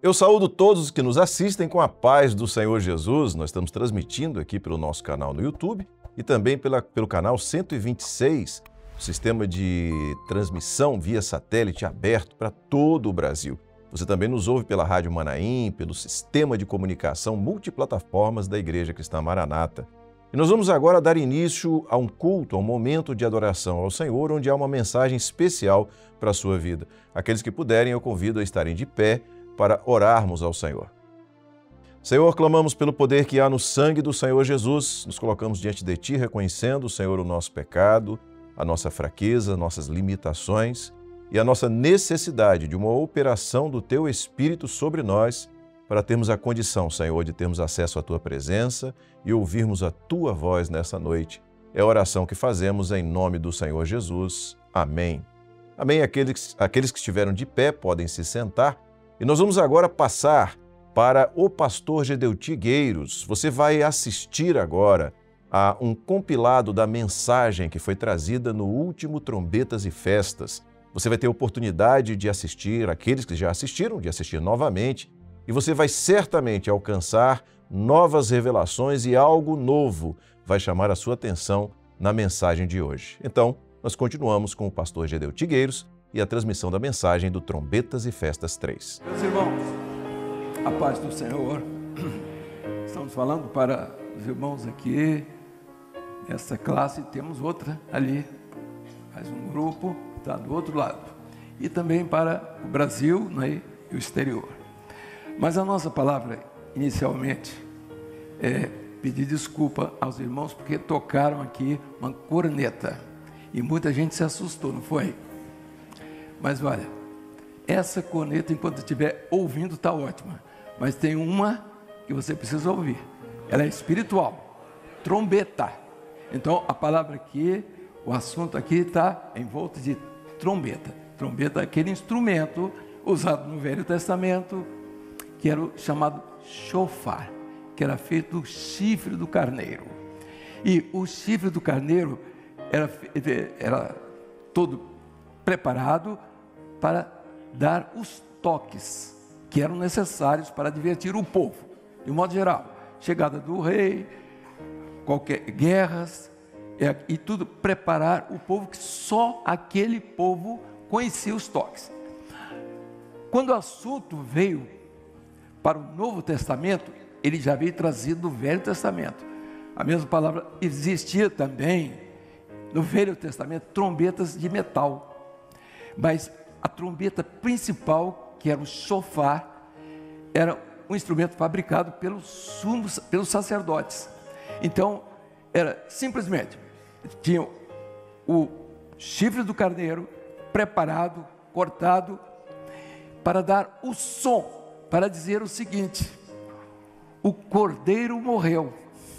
Eu saúdo todos os que nos assistem com a paz do Senhor Jesus. Nós estamos transmitindo aqui pelo nosso canal no YouTube e também pelo canal 126, o sistema de transmissão via satélite aberto para todo o Brasil. Você também nos ouve pela Rádio Manaim, pelo sistema de comunicação multiplataformas da Igreja Cristã Maranata. E nós vamos agora dar início a um culto, a um momento de adoração ao Senhor, onde há uma mensagem especial para a sua vida. Aqueles que puderem, eu convido a estarem de pé para orarmos ao Senhor. Senhor, clamamos pelo poder que há no sangue do Senhor Jesus. Nos colocamos diante de Ti, reconhecendo, Senhor, o nosso pecado, a nossa fraqueza, nossas limitações e a nossa necessidade de uma operação do Teu Espírito sobre nós para termos a condição, Senhor, de termos acesso à Tua presença e ouvirmos a Tua voz nessa noite. É a oração que fazemos em nome do Senhor Jesus. Amém. Amém. Aqueles que estiveram de pé podem se sentar. E nós vamos agora passar para o pastor Gedeuti Gueiros. Você vai assistir agora a um compilado da mensagem que foi trazida no último Trombetas e Festas. Você vai ter a oportunidade de assistir, aqueles que já assistiram, de assistir novamente, e você vai certamente alcançar novas revelações e algo novo vai chamar a sua atenção na mensagem de hoje. Então, nós continuamos com o pastor Gedeuti Gueiros e a transmissão da mensagem do Trombetas e Festas 3. Meus irmãos, a paz do Senhor. Estamos falando para os irmãos aqui, essa classe, temos outra ali, mais um grupo, está do outro lado. E também para o Brasil, né, e o exterior. Mas a nossa palavra, inicialmente, é pedir desculpa aos irmãos, porque tocaram aqui uma corneta. E muita gente se assustou, não foi? Mas olha, essa corneta, enquanto estiver ouvindo, está ótima. Mas tem uma que você precisa ouvir. Ela é espiritual. Trombeta. Então, a palavra aqui, o assunto aqui está envolto de trombeta. Trombeta é aquele instrumento usado no Velho Testamento, que era o chamado shofar, que era feito do chifre do carneiro. E o chifre do carneiro era todo preparado para dar os toques que eram necessários para divertir o povo, de um modo geral. Chegada do rei, qualquer guerras, e tudo preparar o povo, que só aquele povo conhecia os toques. Quando o assunto veio para o Novo Testamento, ele já veio trazido do Velho Testamento. A mesma palavra existia também no Velho Testamento, trombetas de metal. Mas a trombeta principal, que era o shofar, era um instrumento fabricado pelos sacerdotes. Então, era simplesmente, tinha o chifre do carneiro preparado, cortado, para dar o som, para dizer o seguinte: o cordeiro morreu,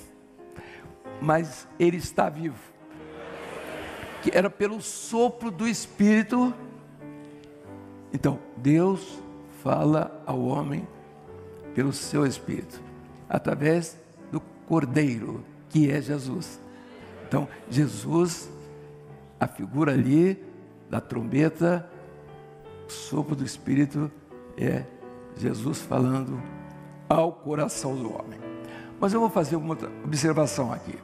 mas ele está vivo. Que era pelo sopro do Espírito. Então, Deus fala ao homem pelo seu Espírito, através do Cordeiro, que é Jesus. Então, Jesus, a figura ali da trombeta, o sopro do Espírito, é Jesus falando ao coração do homem. Mas eu vou fazer uma outra observação aqui.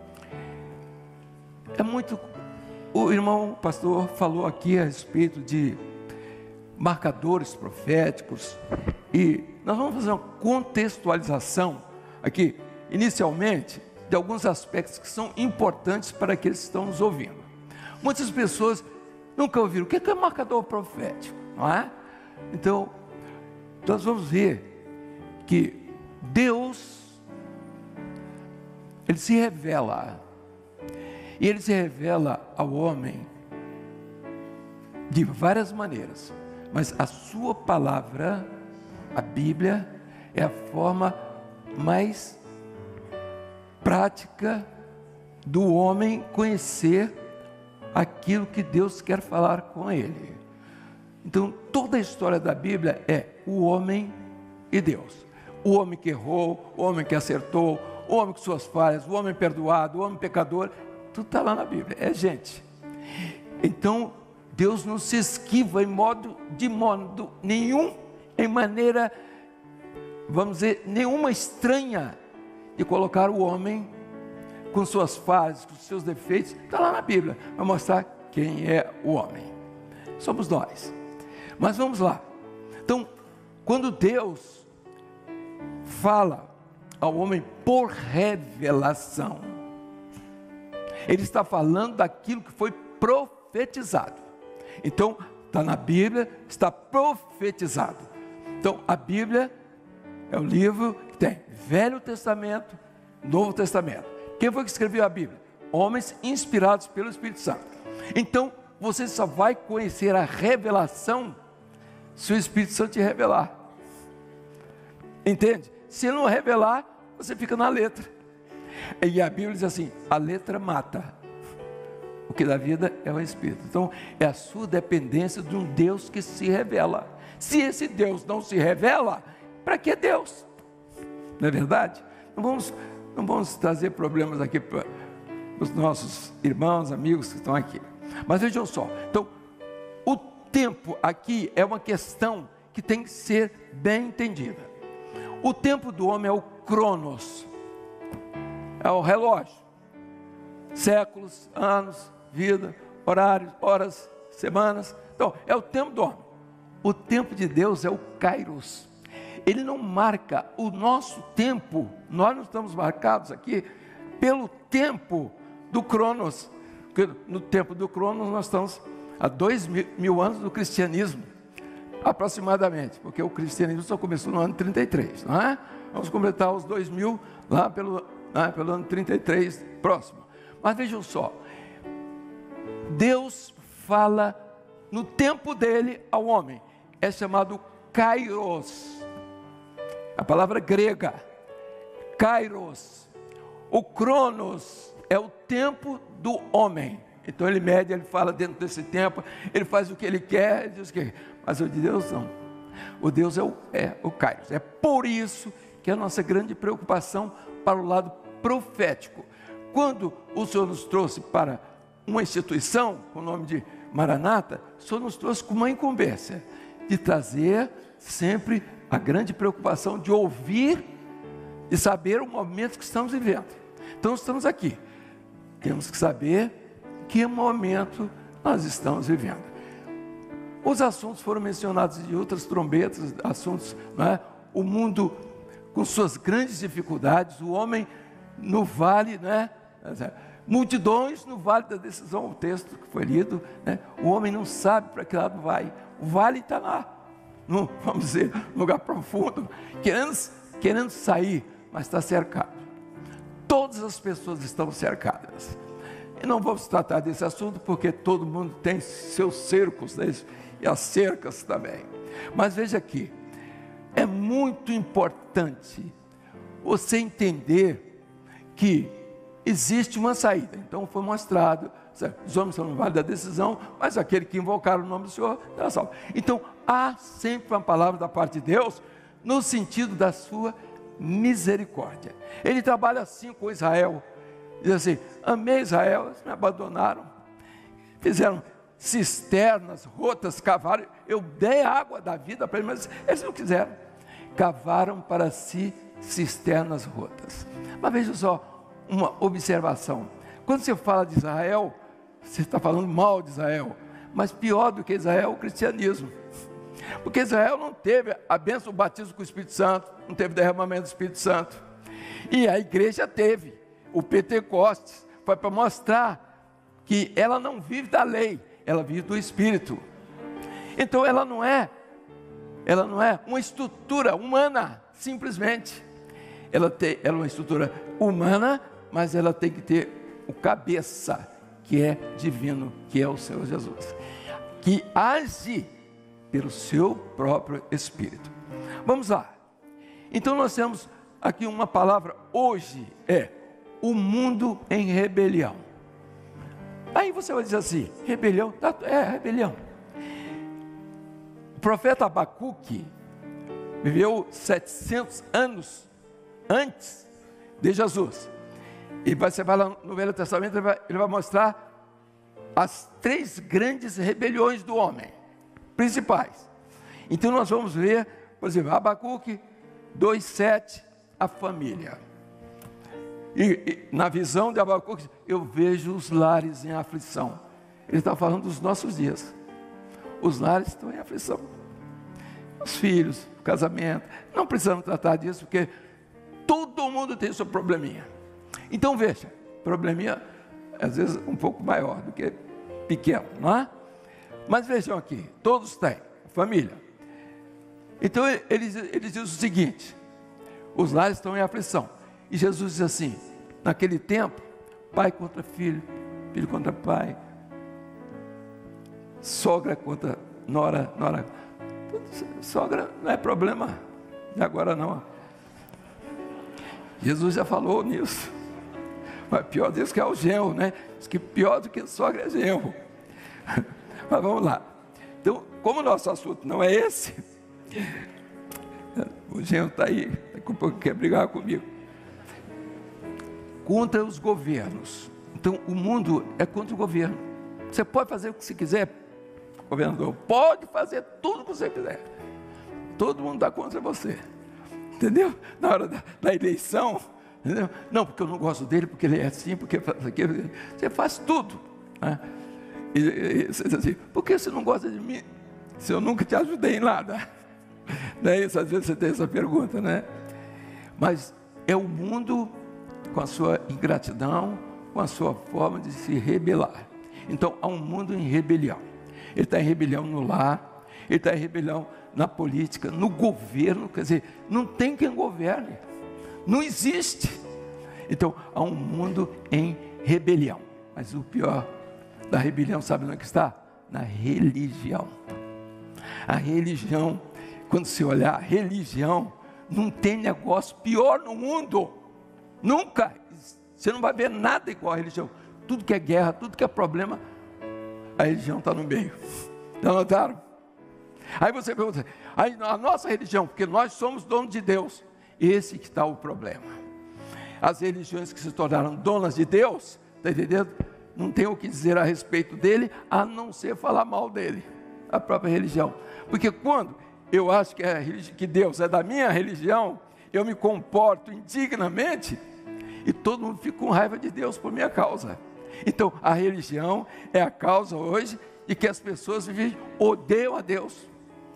O irmão pastor falou aqui a respeito de marcadores proféticos, e nós vamos fazer uma contextualização aqui, inicialmente, de alguns aspectos que são importantes para aqueles que estão nos ouvindo. Muitas pessoas nunca ouviram o que é marcador profético, não é? Então, nós vamos ver que Deus, Ele se revela, e Ele se revela ao homem de várias maneiras, mas a sua palavra, a Bíblia, é a forma mais prática do homem conhecer aquilo que Deus quer falar com ele. Então, toda a história da Bíblia é o homem e Deus. O homem que errou, o homem que acertou, o homem com suas falhas, o homem perdoado, o homem pecador, tudo está lá na Bíblia, é gente. Então, Deus não se esquiva de modo nenhum, em maneira vamos dizer, nenhuma estranha de colocar o homem com suas falhas, com seus defeitos. Está lá na Bíblia, vai mostrar quem é o homem. Somos nós. Mas vamos lá. Então, quando Deus fala ao homem por revelação, Ele está falando daquilo que foi profetizado. Então, está na Bíblia, está profetizado. Então, a Bíblia é o livro que tem Velho Testamento, Novo Testamento. Quem foi que escreveu a Bíblia? Homens inspirados pelo Espírito Santo. Então, você só vai conhecer a revelação se o Espírito Santo te revelar. Entende? Se ele não revelar, você fica na letra. E a Bíblia diz assim: a letra mata, o que dá vida é o Espírito. Então, é a sua dependência de um Deus que se revela. Se esse Deus não se revela, para que Deus? Não é verdade? Não vamos trazer problemas aqui para os nossos irmãos, amigos que estão aqui. Mas vejam só, então, o tempo aqui é uma questão que tem que ser bem entendida. O tempo do homem é o cronos, é o relógio. Séculos, anos, vida, horários, horas, semanas. Então, é o tempo do homem. O tempo de Deus é o kairos. Ele não marca o nosso tempo. Nós não estamos marcados aqui pelo tempo do cronos. Porque no tempo do cronos nós estamos há 2.000 anos do cristianismo, aproximadamente, porque o cristianismo só começou no ano 33, não é? Vamos completar os 2.000 lá pelo ano 33 próximo. Mas vejam só, Deus fala no tempo dele ao homem, é chamado kairos, a palavra grega, kairos. O cronos é o tempo do homem. Então ele mede, ele fala dentro desse tempo, ele faz o que ele quer, ele diz o que. Mas o de Deus não. O Deus é o kairos. É por isso que a nossa grande preocupação para o lado profético. Quando o Senhor nos trouxe para uma instituição com o nome de Maranata, o Senhor nos trouxe com uma incumbência de trazer sempre a grande preocupação de ouvir e saber o momento que estamos vivendo. Então estamos aqui, temos que saber que momento nós estamos vivendo. Os assuntos foram mencionados de outras trombetas, assuntos, não é? O mundo com suas grandes dificuldades, o homem no vale, né? Multidões no vale da decisão, o texto que foi lido, né? O homem não sabe para que lado vai, o vale está lá, vamos dizer, lugar profundo, querendo sair, mas está cercado. Todas as pessoas estão cercadas. E não vamos tratar desse assunto porque todo mundo tem seus cercos, né? E as cercas também. Mas veja aqui, é muito importante você entender que existe uma saída. Então foi mostrado, os homens estão no vale da decisão, mas aquele que invocar o nome do Senhor terá salvo. Então há sempre uma palavra da parte de Deus no sentido da sua misericórdia. Ele trabalha assim com Israel. Diz assim: amei Israel, eles me abandonaram, fizeram cisternas, rotas, cavaram, eu dei a água da vida para eles, mas eles não quiseram, cavaram para si cisternas rotas. Mas veja só, uma observação, quando você fala de Israel, você está falando mal de Israel, mas pior do que Israel é o cristianismo, porque Israel não teve a bênção do batismo com o Espírito Santo, não teve derramamento do Espírito Santo, e a igreja teve, o Pentecostes, foi para mostrar que ela não vive da lei, ela vive do Espírito. Então ela não é uma estrutura humana, simplesmente. Ela é uma estrutura humana, mas ela tem que ter o cabeça, que é divino, que é o Senhor Jesus, que age pelo seu próprio Espírito. Vamos lá. Então nós temos aqui uma palavra hoje, o mundo em rebelião. Aí você vai dizer assim, rebelião? Rebelião. O profeta Abacuque viveu 700 anos antes de Jesus. E você vai lá no Velho Testamento, ele vai mostrar as 3 grandes rebeliões do homem, principais. Então nós vamos ver, por exemplo, Abacuque, 2:7, a família. E na visão de Abacuque, eu vejo os lares em aflição. Ele está falando dos nossos dias. Os lares estão em aflição. Os filhos, o casamento, não precisamos tratar disso, porque todo mundo tem seu probleminha. Então veja, probleminha às vezes um pouco maior do que pequeno, não é? Mas vejam aqui, todos têm, família. Então eles dizem o seguinte: os lares estão em aflição. E Jesus diz assim, naquele tempo, pai contra filho, filho contra pai, sogra contra nora. Sogra não é problema de agora não. Jesus já falou nisso. Mas pior disso que é o genro, né? Diz que pior do que sogra é genro. Mas vamos lá. Então, como o nosso assunto não é esse, o genro está aí, daqui a pouco quer brigar comigo. Contra os governos. Então, o mundo é contra o governo. Você pode fazer o que você quiser, governador, pode fazer tudo o que você quiser. Todo mundo está contra você. Entendeu? Na hora da eleição, entendeu? Não, porque eu não gosto dele, porque ele é assim, porque faz aquilo. Você faz tudo. Né? E você diz assim, por que você não gosta de mim? Se eu nunca te ajudei em nada. Não é isso? Às vezes você tem essa pergunta, né? Mas é o mundo com a sua ingratidão, com a sua forma de se rebelar. Então, há um mundo em rebelião. Ele está em rebelião no lar, ele está em rebelião na política, no governo, quer dizer, não tem quem governe, não existe. Então, há um mundo em rebelião. Mas o pior da rebelião, sabe onde é que está? Na religião. A religião, quando você olhar, a religião, não tem negócio pior no mundo, nunca. Você não vai ver nada igual à religião. Tudo que é guerra, tudo que é problema, a religião está no meio. Já notaram? Aí você pergunta, aí a nossa religião, porque nós somos donos de Deus. Esse que está o problema. As religiões que se tornaram donas de Deus, está entendendo? Não tem o que dizer a respeito dele, a não ser falar mal dele, a própria religião. Porque quando eu acho que Deus é da minha religião, eu me comporto indignamente, e todo mundo fica com raiva de Deus por minha causa. Então, a religião é a causa hoje de que as pessoas odeiam a Deus.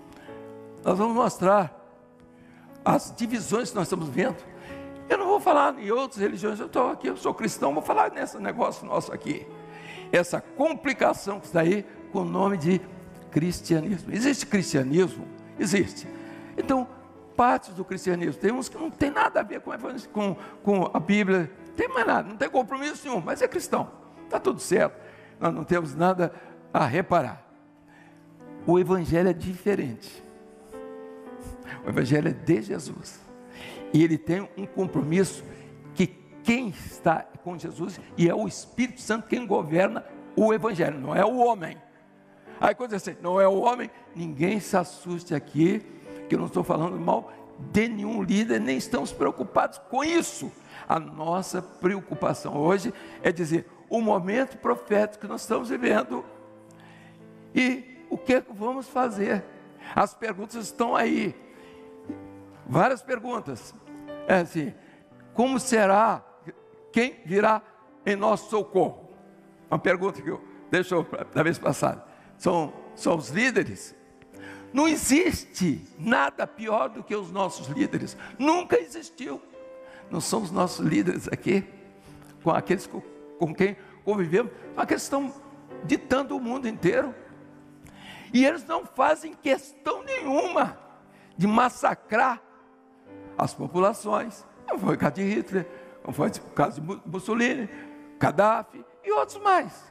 Nós vamos mostrar as divisões que nós estamos vendo. Eu não vou falar em outras religiões, eu estou aqui, eu sou cristão, vou falar nesse negócio nosso aqui. Essa complicação que está aí com o nome de cristianismo. Existe cristianismo? Existe. Então, partes do cristianismo, tem uns que não tem nada a ver com a Bíblia, não tem mais nada, não tem compromisso nenhum, mas é cristão, está tudo certo, nós não temos nada a reparar. O Evangelho é diferente, o Evangelho é de Jesus, e ele tem um compromisso que quem está com Jesus, e é o Espírito Santo quem governa o Evangelho, não é o homem. Aí quando você diz assim, não é o homem, ninguém se assuste aqui, que eu não estou falando mal de nenhum líder, nem estamos preocupados com isso. A nossa preocupação hoje é dizer, o momento profético que nós estamos vivendo, e o que vamos fazer? As perguntas estão aí, várias perguntas, é assim, como será, quem virá em nosso socorro? Uma pergunta que eu deixou da vez passada, são os líderes. Não existe nada pior do que os nossos líderes, nunca existiu. Não são os nossos líderes aqui, com aqueles com quem convivemos, aqueles que estão ditando o mundo inteiro, e eles não fazem questão nenhuma de massacrar as populações. Não foi o caso de Hitler, não foi o caso de Mussolini, Gaddafi e outros mais.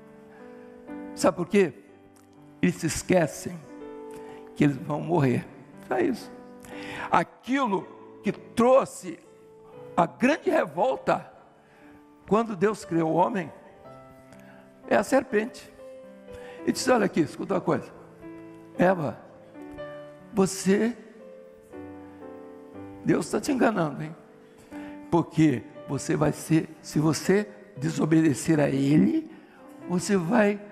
Sabe por quê? Eles se esquecem que eles vão morrer. Só isso. Aquilo que trouxe a grande revolta quando Deus criou o homem é a serpente. Ele disse, olha aqui, escuta uma coisa, Eva, Deus está te enganando, hein? Porque você vai ser, se você desobedecer a Ele, você vai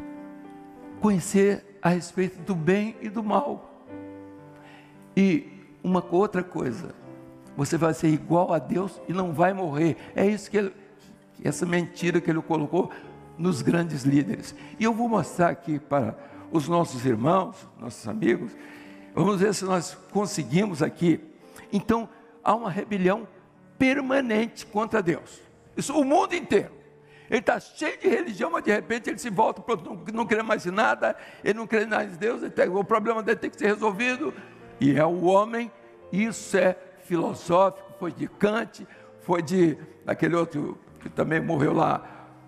conhecer a respeito do bem e do mal. E uma outra coisa, você vai ser igual a Deus e não vai morrer. É isso que essa mentira que ele colocou nos grandes líderes. E eu vou mostrar aqui para os nossos irmãos, nossos amigos, vamos ver se nós conseguimos aqui. Então, há uma rebelião permanente contra Deus. Isso, o mundo inteiro. Ele está cheio de religião, mas de repente ele se volta, não crê mais em nada, ele não crê mais em Deus, o problema dele tem que ser resolvido. E é o homem, isso é filosófico, foi de Kant, foi de aquele outro que também morreu lá,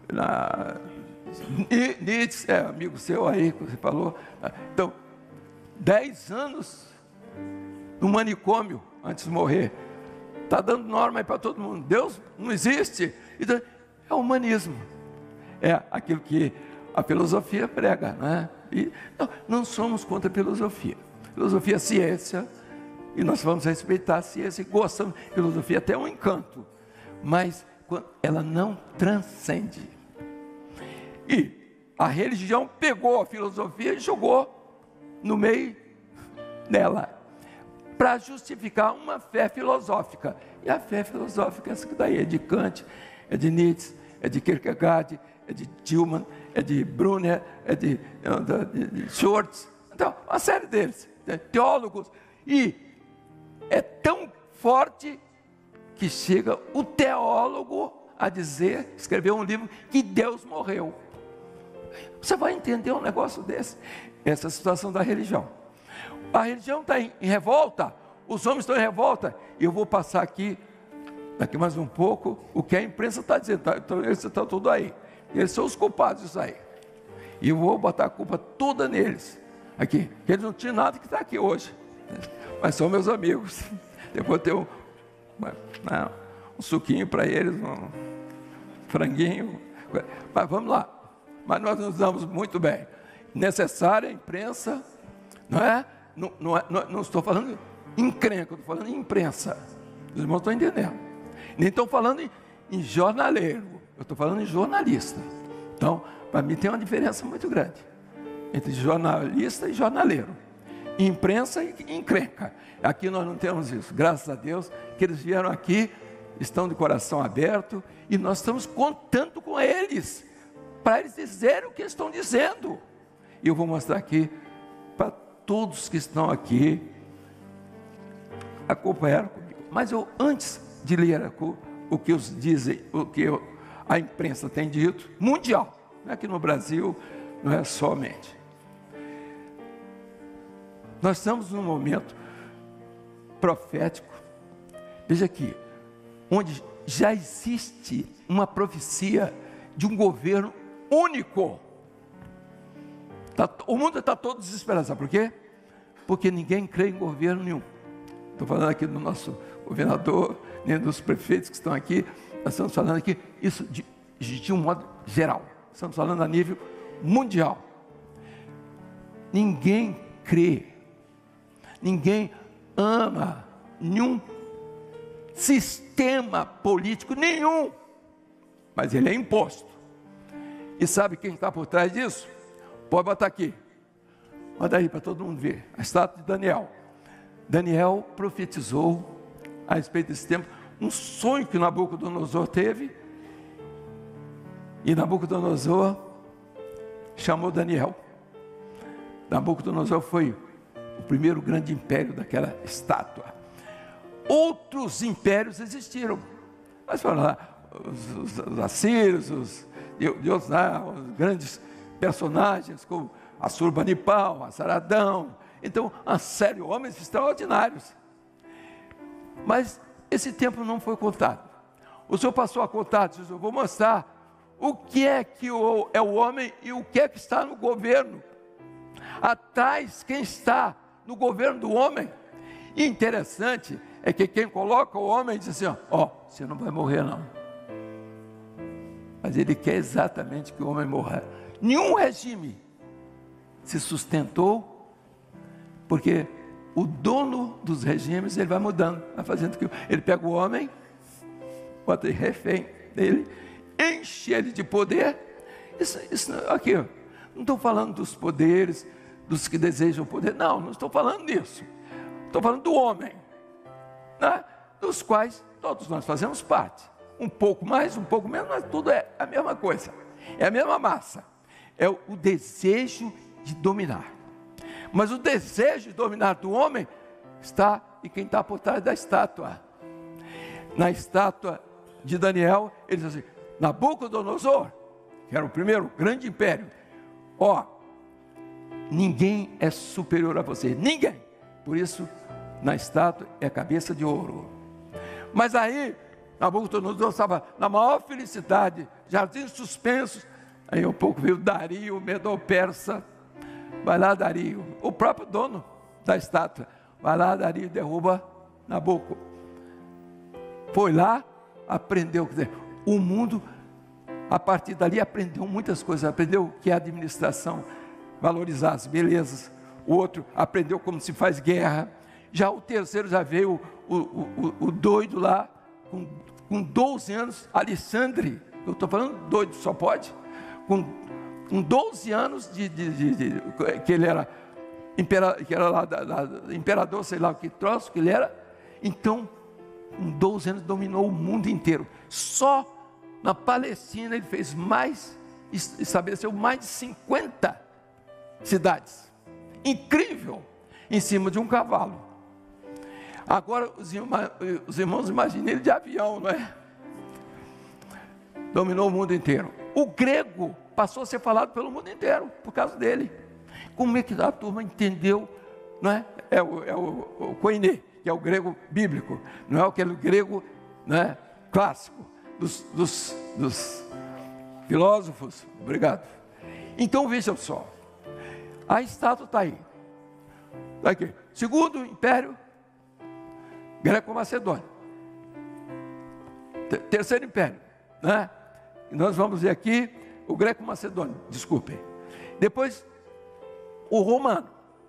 Nietzsche, amigo seu aí, que você falou. Então, 10 anos no manicômio antes de morrer, está dando norma aí para todo mundo. Deus não existe. Então, é o humanismo, é aquilo que a filosofia prega, né? E não somos contra a filosofia. Filosofia é ciência, e nós vamos respeitar a ciência e gostamos. Filosofia até um encanto, mas ela não transcende. E a religião pegou a filosofia e jogou no meio dela, para justificar uma fé filosófica. E a fé filosófica é essa que daí, é de Kant, é de Nietzsche, é de Kierkegaard, é de Tillman, é de Brunner, é de Schwartz. Então, uma série deles, teólogos. E é tão forte que chega o teólogo a dizer, escrever um livro, que Deus morreu. Você vai entender um negócio desse? Essa situação da religião. A religião está em revolta, os homens estão em revolta. E eu vou passar aqui, daqui mais um pouco, o que a imprensa está dizendo. Então, eles estão tudo aí. Eles são os culpados disso aí. E eu vou botar a culpa toda neles. Aqui, que eles não tinham nada que está aqui hoje. Mas são meus amigos. Depois eu tenho um suquinho para eles, um franguinho. Mas vamos lá. Mas nós nos damos muito bem. Necessária a imprensa, não é? Não estou falando encrenca, estou falando em imprensa. Os irmãos estão entendendo. Nem estou falando em jornaleiro, eu estou falando em jornalista. Então, para mim tem uma diferença muito grande entre jornalista e jornaleiro, imprensa e encrenca. Aqui nós não temos isso, graças a Deus que eles vieram aqui, estão de coração aberto, e nós estamos contando com eles, para eles dizerem o que eles estão dizendo. E eu vou mostrar aqui para todos que estão aqui, acompanharam comigo. Mas eu, antes de ler o que os dizem, o que a imprensa tem dito, mundial, não é aqui no Brasil, não é somente. Nós estamos num momento profético, veja aqui, onde já existe uma profecia de um governo único. O mundo está todo desesperado, sabe por quê? Porque ninguém crê em governo nenhum. Estou falando aqui do nosso governador, nem dos prefeitos que estão aqui, nós estamos falando aqui, isso de um modo geral, estamos falando a nível mundial. Ninguém crê, ninguém ama nenhum sistema político nenhum, mas ele é imposto. E sabe quem está por trás disso? Pode botar aqui, manda aí para todo mundo ver, a estátua de Daniel. Daniel profetizou a respeito desse tempo, um sonho que Nabucodonosor teve, e Nabucodonosor chamou Daniel. Nabucodonosor foi o primeiro grande império daquela estátua. Outros impérios existiram, mas foram lá, os assírios, os grandes personagens, como Assurbanipal, Assaradão. Então, uma série de homens extraordinários. Mas esse tempo não foi contado. O Senhor passou a contar, disse, eu vou mostrar o que é que é o homem e o que é que está no governo. Atrás, quem está no governo do homem. E interessante é que quem coloca o homem diz assim, você não vai morrer não. Mas ele quer exatamente que o homem morra. Nenhum regime se sustentou, porque o dono dos regimes, ele vai mudando, vai fazendo que ele pega o homem, bota ele refém dele, enche ele de poder. Isso aqui, não estou falando dos poderes, dos que desejam poder, não estou falando disso. Estou falando do homem, né? Dos quais todos nós fazemos parte. Um pouco mais, um pouco menos, mas tudo é a mesma coisa. É a mesma massa. É o desejo de dominar. Mas o desejo de dominar do homem está em quem está por trás da estátua. Na estátua de Daniel, ele diz assim: Nabucodonosor, que era o primeiro grande império, ó, ninguém é superior a você, ninguém. Por isso, na estátua é cabeça de ouro. Mas aí, Nabucodonosor estava na maior felicidade, jardins suspensos. Aí um pouco veio Dario, o Medo-Persa. Vai lá, Dario, o próprio dono da estátua. Vai lá, Dario, derruba Nabuco. Foi lá, aprendeu. Quer dizer, o mundo, a partir dali, aprendeu muitas coisas. Aprendeu o que é administração, valorizar as belezas. O outro aprendeu como se faz guerra. Já o terceiro já veio o doido lá, com 12 anos, Alexandre. Eu estou falando doido, só pode. Com 12 anos que ele era imperador, sei lá o que troço que ele era. Então, com 12 anos dominou o mundo inteiro. Só na Palestina ele fez estabeleceu mais de 50 cidades. Incrível, em cima de um cavalo. Agora os irmãos imaginem ele de avião, não é? Dominou o mundo inteiro. O grego passou a ser falado pelo mundo inteiro por causa dele. Como é que a turma entendeu? Não é? É o koiné, que é o grego bíblico, não é aquele grego, né, clássico dos filósofos. Obrigado. Então vejam só, a estátua está aí. Está aqui. Segundo império greco-macedônio. Terceiro império, né? E nós vamos ver aqui o greco-macedônio, desculpem. Depois, o romano.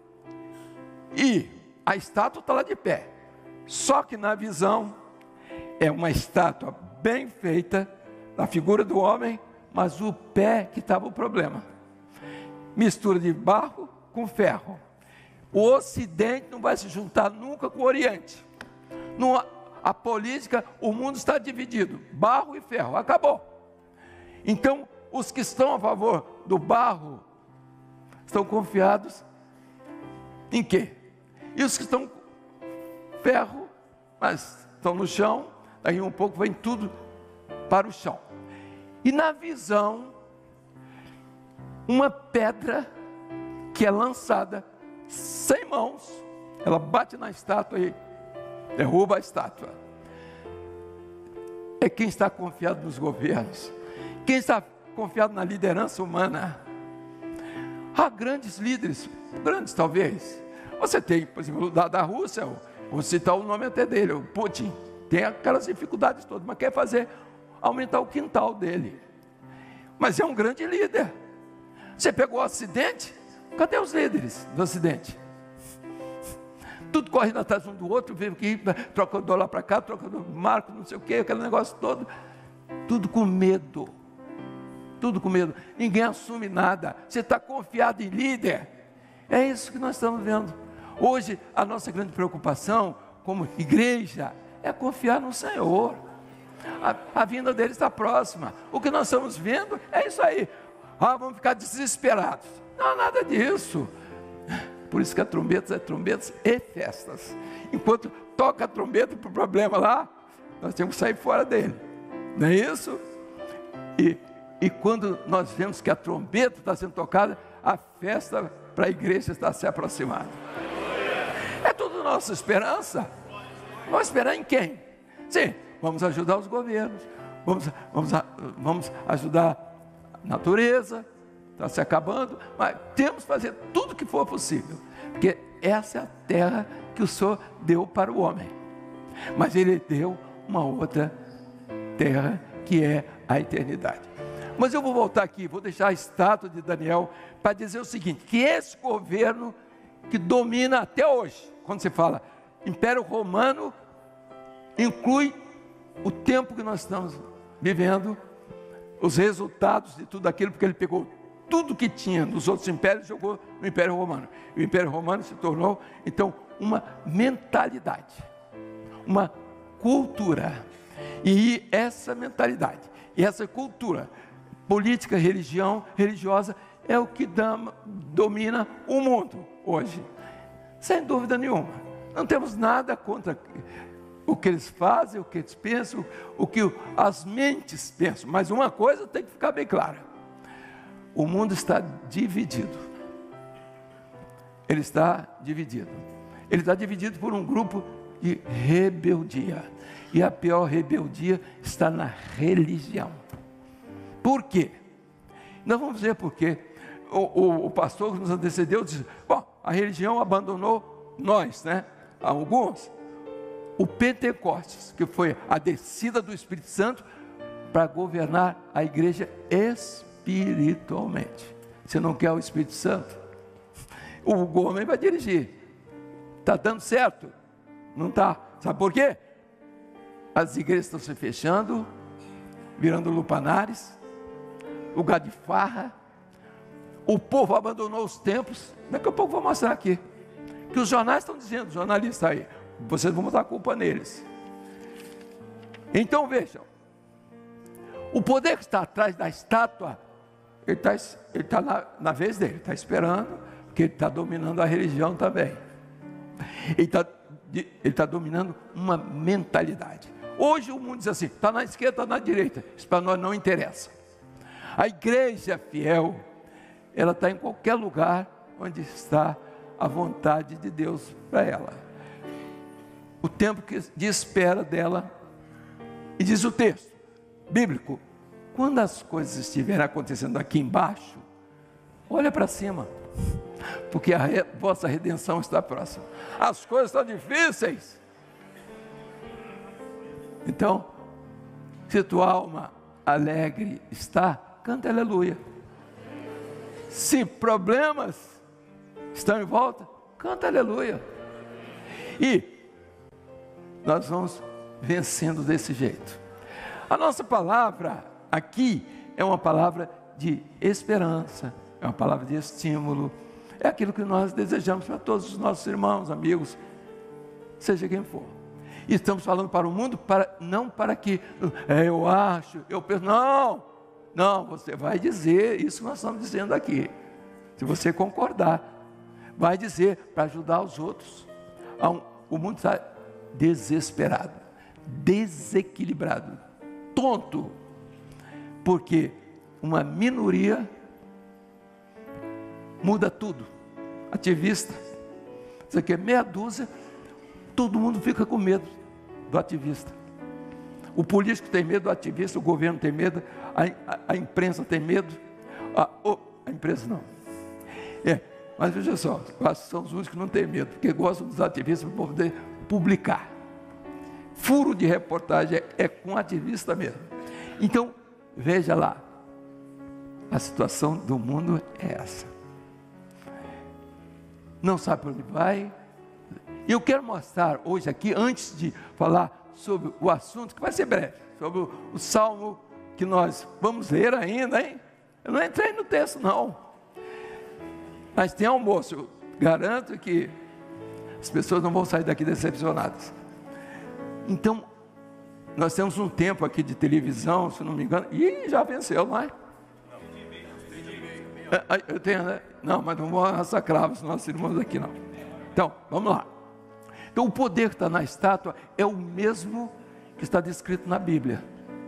E a estátua está lá de pé. Só que na visão, é uma estátua bem feita, da figura do homem, mas o pé que estava o problema. Mistura de barro com ferro. O Ocidente não vai se juntar nunca com o Oriente. A política, o mundo está dividido. Barro e ferro, acabou. Então, os que estão a favor do barro estão confiados em quê? E os que estão ferro, mas estão no chão, daí um pouco vem tudo para o chão. E na visão, uma pedra que é lançada sem mãos, ela bate na estátua e derruba a estátua. É quem está confiado nos governos, quem está confiado na liderança humana. Há grandes líderes, grandes talvez. Você tem, por exemplo, da Rússia, vou citar o nome até dele, o Putin, tem aquelas dificuldades todas, mas quer aumentar o quintal dele. Mas é um grande líder. Você pegou o Ocidente, cadê os líderes do Ocidente? Tudo correndo atrás um do outro, vem aqui, troca o dólar para cá, troca o marco, não sei o que, aquele negócio todo. Tudo com medo. Tudo com medo. Ninguém assume nada. Você está confiado em líder. É isso que nós estamos vendo. Hoje, a nossa grande preocupação, como igreja, é confiar no Senhor. A vinda dele está próxima. O que nós estamos vendo é isso aí. Vamos ficar desesperados. Não, nada disso. Por isso que a trombetas é trombetas e festas. Enquanto toca a trombeta para o problema lá, nós temos que sair fora dele. Não é isso? E quando nós vemos que a trombeta está sendo tocada, a festa para a igreja está se aproximando. É tudo nossa esperança. Vamos esperar em quem? Sim, vamos ajudar os governos. Vamos ajudar a natureza. Está se acabando, mas temos que fazer tudo o que for possível, porque essa é a terra que o Senhor deu para o homem, mas Ele deu uma outra terra que é a eternidade. Mas eu vou voltar aqui, vou deixar a estátua de Daniel para dizer o seguinte, que esse governo que domina até hoje, quando se fala Império Romano, inclui o tempo que nós estamos vivendo, os resultados de tudo aquilo, porque ele pegou tudo que tinha nos outros impérios, jogou no Império Romano. O Império Romano se tornou, então, uma mentalidade, uma cultura. E essa mentalidade, e essa cultura política, religiosa, é o que domina o mundo hoje. Sem dúvida nenhuma. Não temos nada contra o que eles fazem, o que eles pensam, o que as mentes pensam. Mas uma coisa tem que ficar bem clara. O mundo está dividido. Ele está dividido. Ele está dividido por um grupo de rebeldia. E a pior rebeldia está na religião. Por quê? Nós vamos ver por quê. O pastor que nos antecedeu disse, bom, a religião abandonou nós, né? Alguns. O Pentecostes, que foi a descida do Espírito Santo para governar a igreja espiritualmente. Você não quer o Espírito Santo? O homem vai dirigir. Está dando certo? Não está. Sabe por quê? As igrejas estão se fechando, virando lupanares, lugar de farra. O povo abandonou os templos. Daqui a pouco vou mostrar aqui. Que os jornais estão dizendo, os jornalistas aí, vocês vão botar a culpa neles. Então vejam, o poder que está atrás da estátua, ele está na vez dele, está esperando, porque ele está dominando a religião também. Ele está dominando uma mentalidade. Hoje o mundo diz assim, está na esquerda, está na direita, isso para nós não interessa. A igreja fiel, ela está em qualquer lugar onde está a vontade de Deus para ela. O tempo de espera dela, e diz o texto bíblico, quando as coisas estiverem acontecendo aqui embaixo, olha para cima, porque a vossa redenção está próxima. As coisas estão difíceis. Então, se tua alma alegre está, canta aleluia. Se problemas estão em volta, canta aleluia. E nós vamos vencendo desse jeito. A nossa palavra aqui é uma palavra de esperança, é uma palavra de estímulo, é aquilo que nós desejamos para todos os nossos irmãos, amigos, seja quem for. E estamos falando para o mundo, não para que eu acho, eu penso, não, você vai dizer isso que nós estamos dizendo aqui, se você concordar, vai dizer para ajudar os outros. O mundo está desesperado, desequilibrado, tonto, porque uma minoria muda tudo. Ativista, isso aqui é meia dúzia, todo mundo fica com medo do ativista. O político tem medo do ativista, o governo tem medo, a imprensa tem medo, a imprensa não. Mas veja só, são os únicos que não têm medo, porque gostam dos ativistas para poder publicar. Furo de reportagem é com ativista mesmo. Então, veja lá, a situação do mundo é essa. Não sabe para onde vai. E eu quero mostrar hoje aqui, antes de falar sobre o assunto, que vai ser breve, sobre o salmo que nós vamos ler ainda, hein? Eu não entrei no texto, não. Mas tem almoço, eu garanto que as pessoas não vão sair daqui decepcionadas. Então, nós temos um tempo aqui de televisão, se não me engano, e já venceu, não é? Eu tenho, né? Não, mas não vou massacrar os nossos irmãos aqui, não. Então, vamos lá. Então, o poder que está na estátua é o mesmo que está descrito na Bíblia.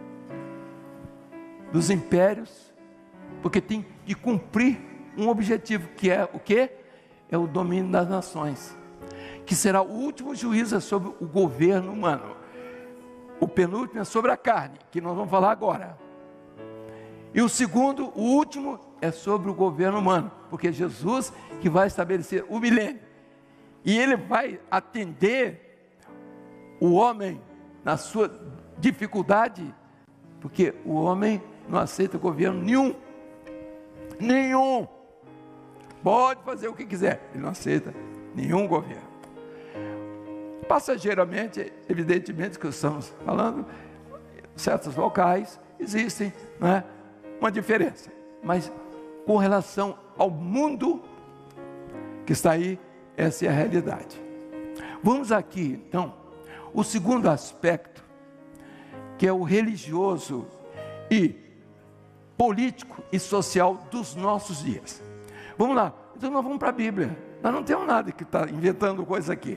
Dos impérios, porque tem de cumprir um objetivo, que é o quê? É o domínio das nações, que será o último juízo sobre o governo humano. O penúltimo é sobre a carne, que nós vamos falar agora. E o segundo, o último, é sobre o governo humano, porque Jesus que vai estabelecer o milênio. E ele vai atender o homem na sua dificuldade, porque o homem não aceita governo nenhum. Nenhum. Pode fazer o que quiser, ele não aceita nenhum governo. Passageiramente, evidentemente que estamos falando, certos locais existem, não é, uma diferença, mas com relação ao mundo que está aí, essa é a realidade. Vamos aqui, então, o segundo aspecto, que é o religioso e político e social dos nossos dias. Vamos lá, então nós vamos para a Bíblia. Nós não temos nada que está inventando coisa aqui.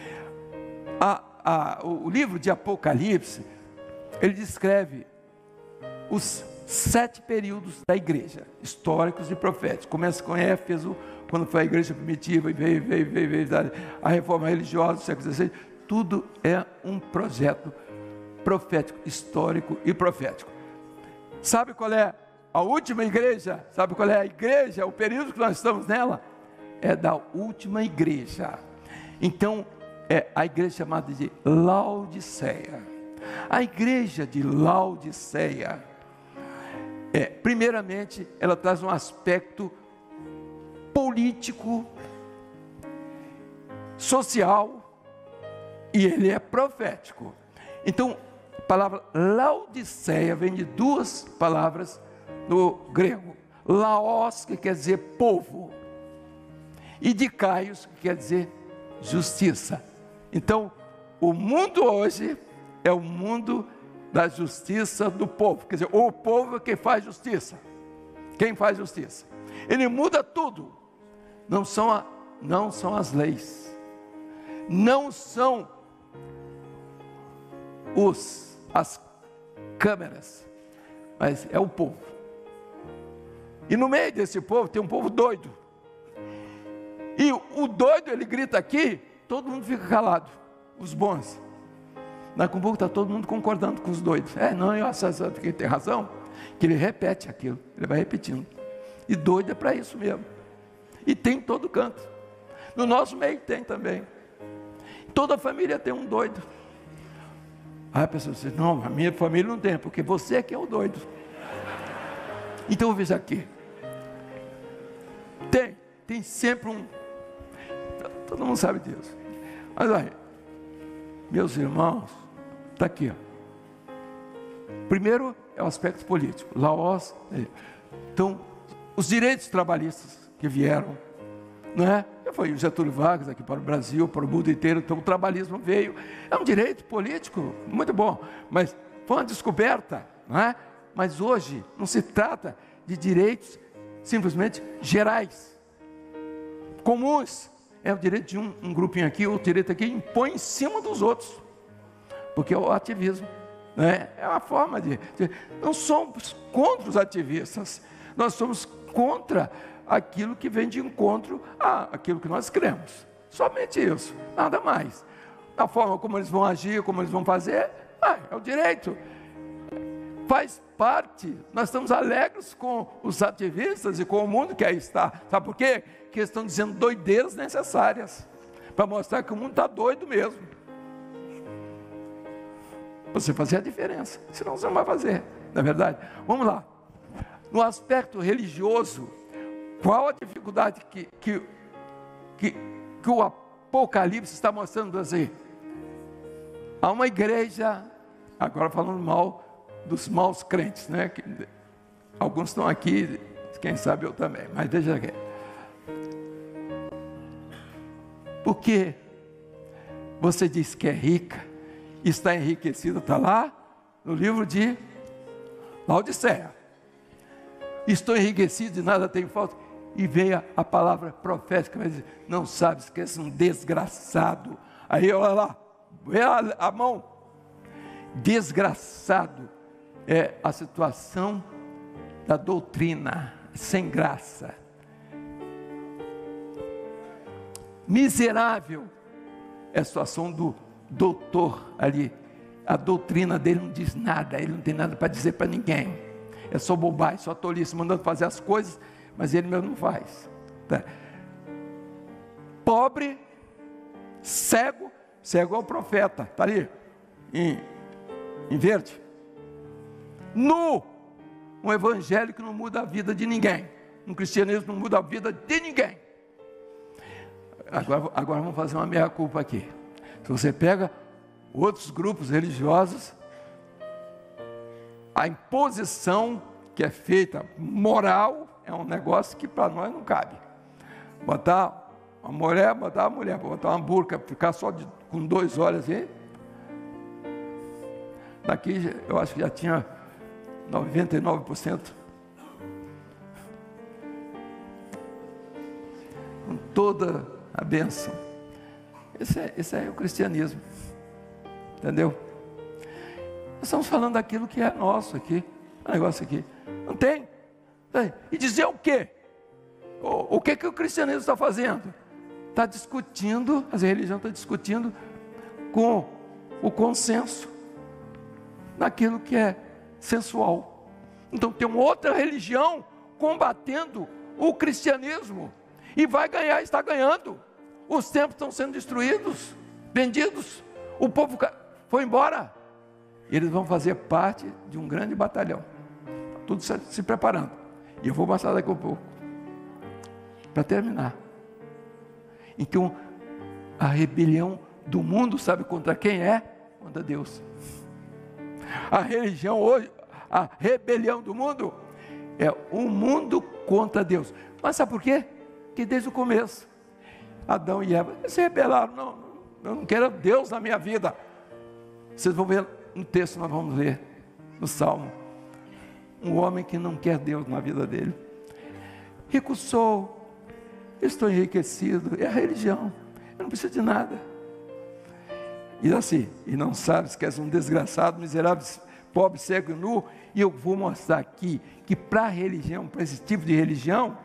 O livro de Apocalipse, ele descreve os 7 períodos da igreja, históricos e proféticos. Começa com Éfeso, quando foi a igreja primitiva, e veio a reforma religiosa do século XVI. Tudo é um projeto profético, histórico e profético. Sabe qual é a última igreja? Sabe qual é a igreja? O período que nós estamos nela é da última igreja. Então, é a igreja chamada de Laodiceia. A igreja de Laodiceia, primeiramente, ela traz um aspecto político, social, e ele é profético. Então, a palavra Laodiceia vem de 2 palavras no grego. Laos, que quer dizer povo, e Dikaios, que quer dizer justiça. Então, o mundo hoje é o mundo da justiça do povo. Quer dizer, o povo é quem faz justiça. Quem faz justiça? Ele muda tudo. Não são as leis. Não são as câmeras. Mas é o povo. E no meio desse povo tem um povo doido. E o doido, ele grita aqui, todo mundo fica calado. Os bons. Daqui a pouco está todo mundo concordando com os doidos. Eu acho que ele tem razão, que ele repete aquilo, ele vai repetindo. E doido é para isso mesmo. E tem em todo canto. No nosso meio tem também. Toda família tem um doido. Aí a pessoa diz, não, a minha família não tem, porque você é que é o doido. Então veja aqui. Tem sempre um. Todo mundo sabe disso. Mas aí, meus irmãos, está aqui, ó. Primeiro é o aspecto político. Laos. Então, os direitos trabalhistas que vieram, não é? Foi o Getúlio Vargas aqui para o Brasil, para o mundo inteiro. Então o trabalhismo veio. É um direito político muito bom, mas foi uma descoberta, não é? Mas hoje não se trata de direitos simplesmente gerais, comuns. É o direito de um grupinho aqui, o direito aqui impõe em cima dos outros, porque é o ativismo, né? É uma forma de. Não somos contra os ativistas, nós somos contra aquilo que vem de encontro àquilo que nós cremos. Somente isso, nada mais. A forma como eles vão agir, como eles vão fazer, é o direito. Faz parte. Nós estamos alegres com os ativistas e com o mundo que aí está. Sabe por quê? Que eles estão dizendo doideiras necessárias, para mostrar que o mundo está doido mesmo. Você fazer a diferença, senão você não vai fazer, não é verdade? Vamos lá. No aspecto religioso, qual a dificuldade que o Apocalipse está mostrando assim? Há uma igreja, agora falando mal dos maus crentes, né? Alguns estão aqui, quem sabe eu também, mas deixa aqui. Porque você diz que é rica, está enriquecida, está lá no livro de Laodiceia. Estou enriquecido e nada tenho falta. E veio a palavra profética, mas não sabes que és um desgraçado. Aí olha lá, vê a mão. Desgraçado é a situação da doutrina, sem graça. Miserável é a situação do doutor ali. A doutrina dele não diz nada, ele não tem nada para dizer para ninguém. É só bobagem, só tolice, mandando fazer as coisas, mas ele mesmo não faz. Tá? Pobre, cego é o profeta, está ali, em verde. Nu, um evangelho que não muda a vida de ninguém. Um cristianismo não muda a vida de ninguém. Agora vamos fazer uma meia-culpa aqui. Se você pega outros grupos religiosos, a imposição que é feita moral é um negócio que para nós não cabe. Botar uma mulher, botar uma burca, ficar só com 2 olhos assim. Daqui eu acho que já tinha 99%. Com toda a bênção. Esse é o cristianismo. Entendeu? Nós estamos falando daquilo que é nosso aqui. O negócio aqui. Não tem. E dizer o quê? O que o cristianismo está fazendo? Está discutindo, a religião está discutindo com o consenso naquilo que é sensual. Então tem uma outra religião combatendo o cristianismo e vai ganhar, está ganhando. Os templos estão sendo destruídos, vendidos, o povo foi embora. Eles vão fazer parte de um grande batalhão. Tudo se preparando. E eu vou mostrar daqui a pouco. Para terminar. Então, a rebelião do mundo, sabe contra quem é? Contra Deus. A religião hoje, a rebelião do mundo, é o mundo contra Deus. Mas sabe por quê? Porque desde o começo, Adão e Eva se rebelaram. Não, eu não quero Deus na minha vida. Vocês vão ver no texto, nós vamos ler, no Salmo. Um homem que não quer Deus na vida dele. Rico sou, estou enriquecido, é a religião, eu não preciso de nada. E assim, e não sabes que és um desgraçado, miserável, pobre, cego e nu, e eu vou mostrar aqui, que para a religião, para esse tipo de religião,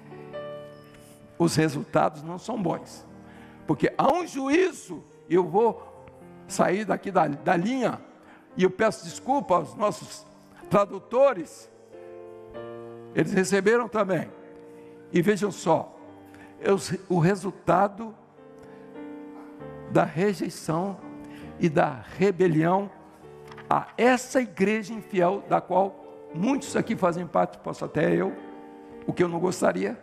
os resultados não são bons, porque há um juízo. Eu vou sair daqui da linha, e eu peço desculpa aos nossos tradutores, eles receberam também, e vejam só, o resultado da rejeição e da rebelião a essa igreja infiel, da qual muitos aqui fazem parte, posso até eu, o que eu não gostaria,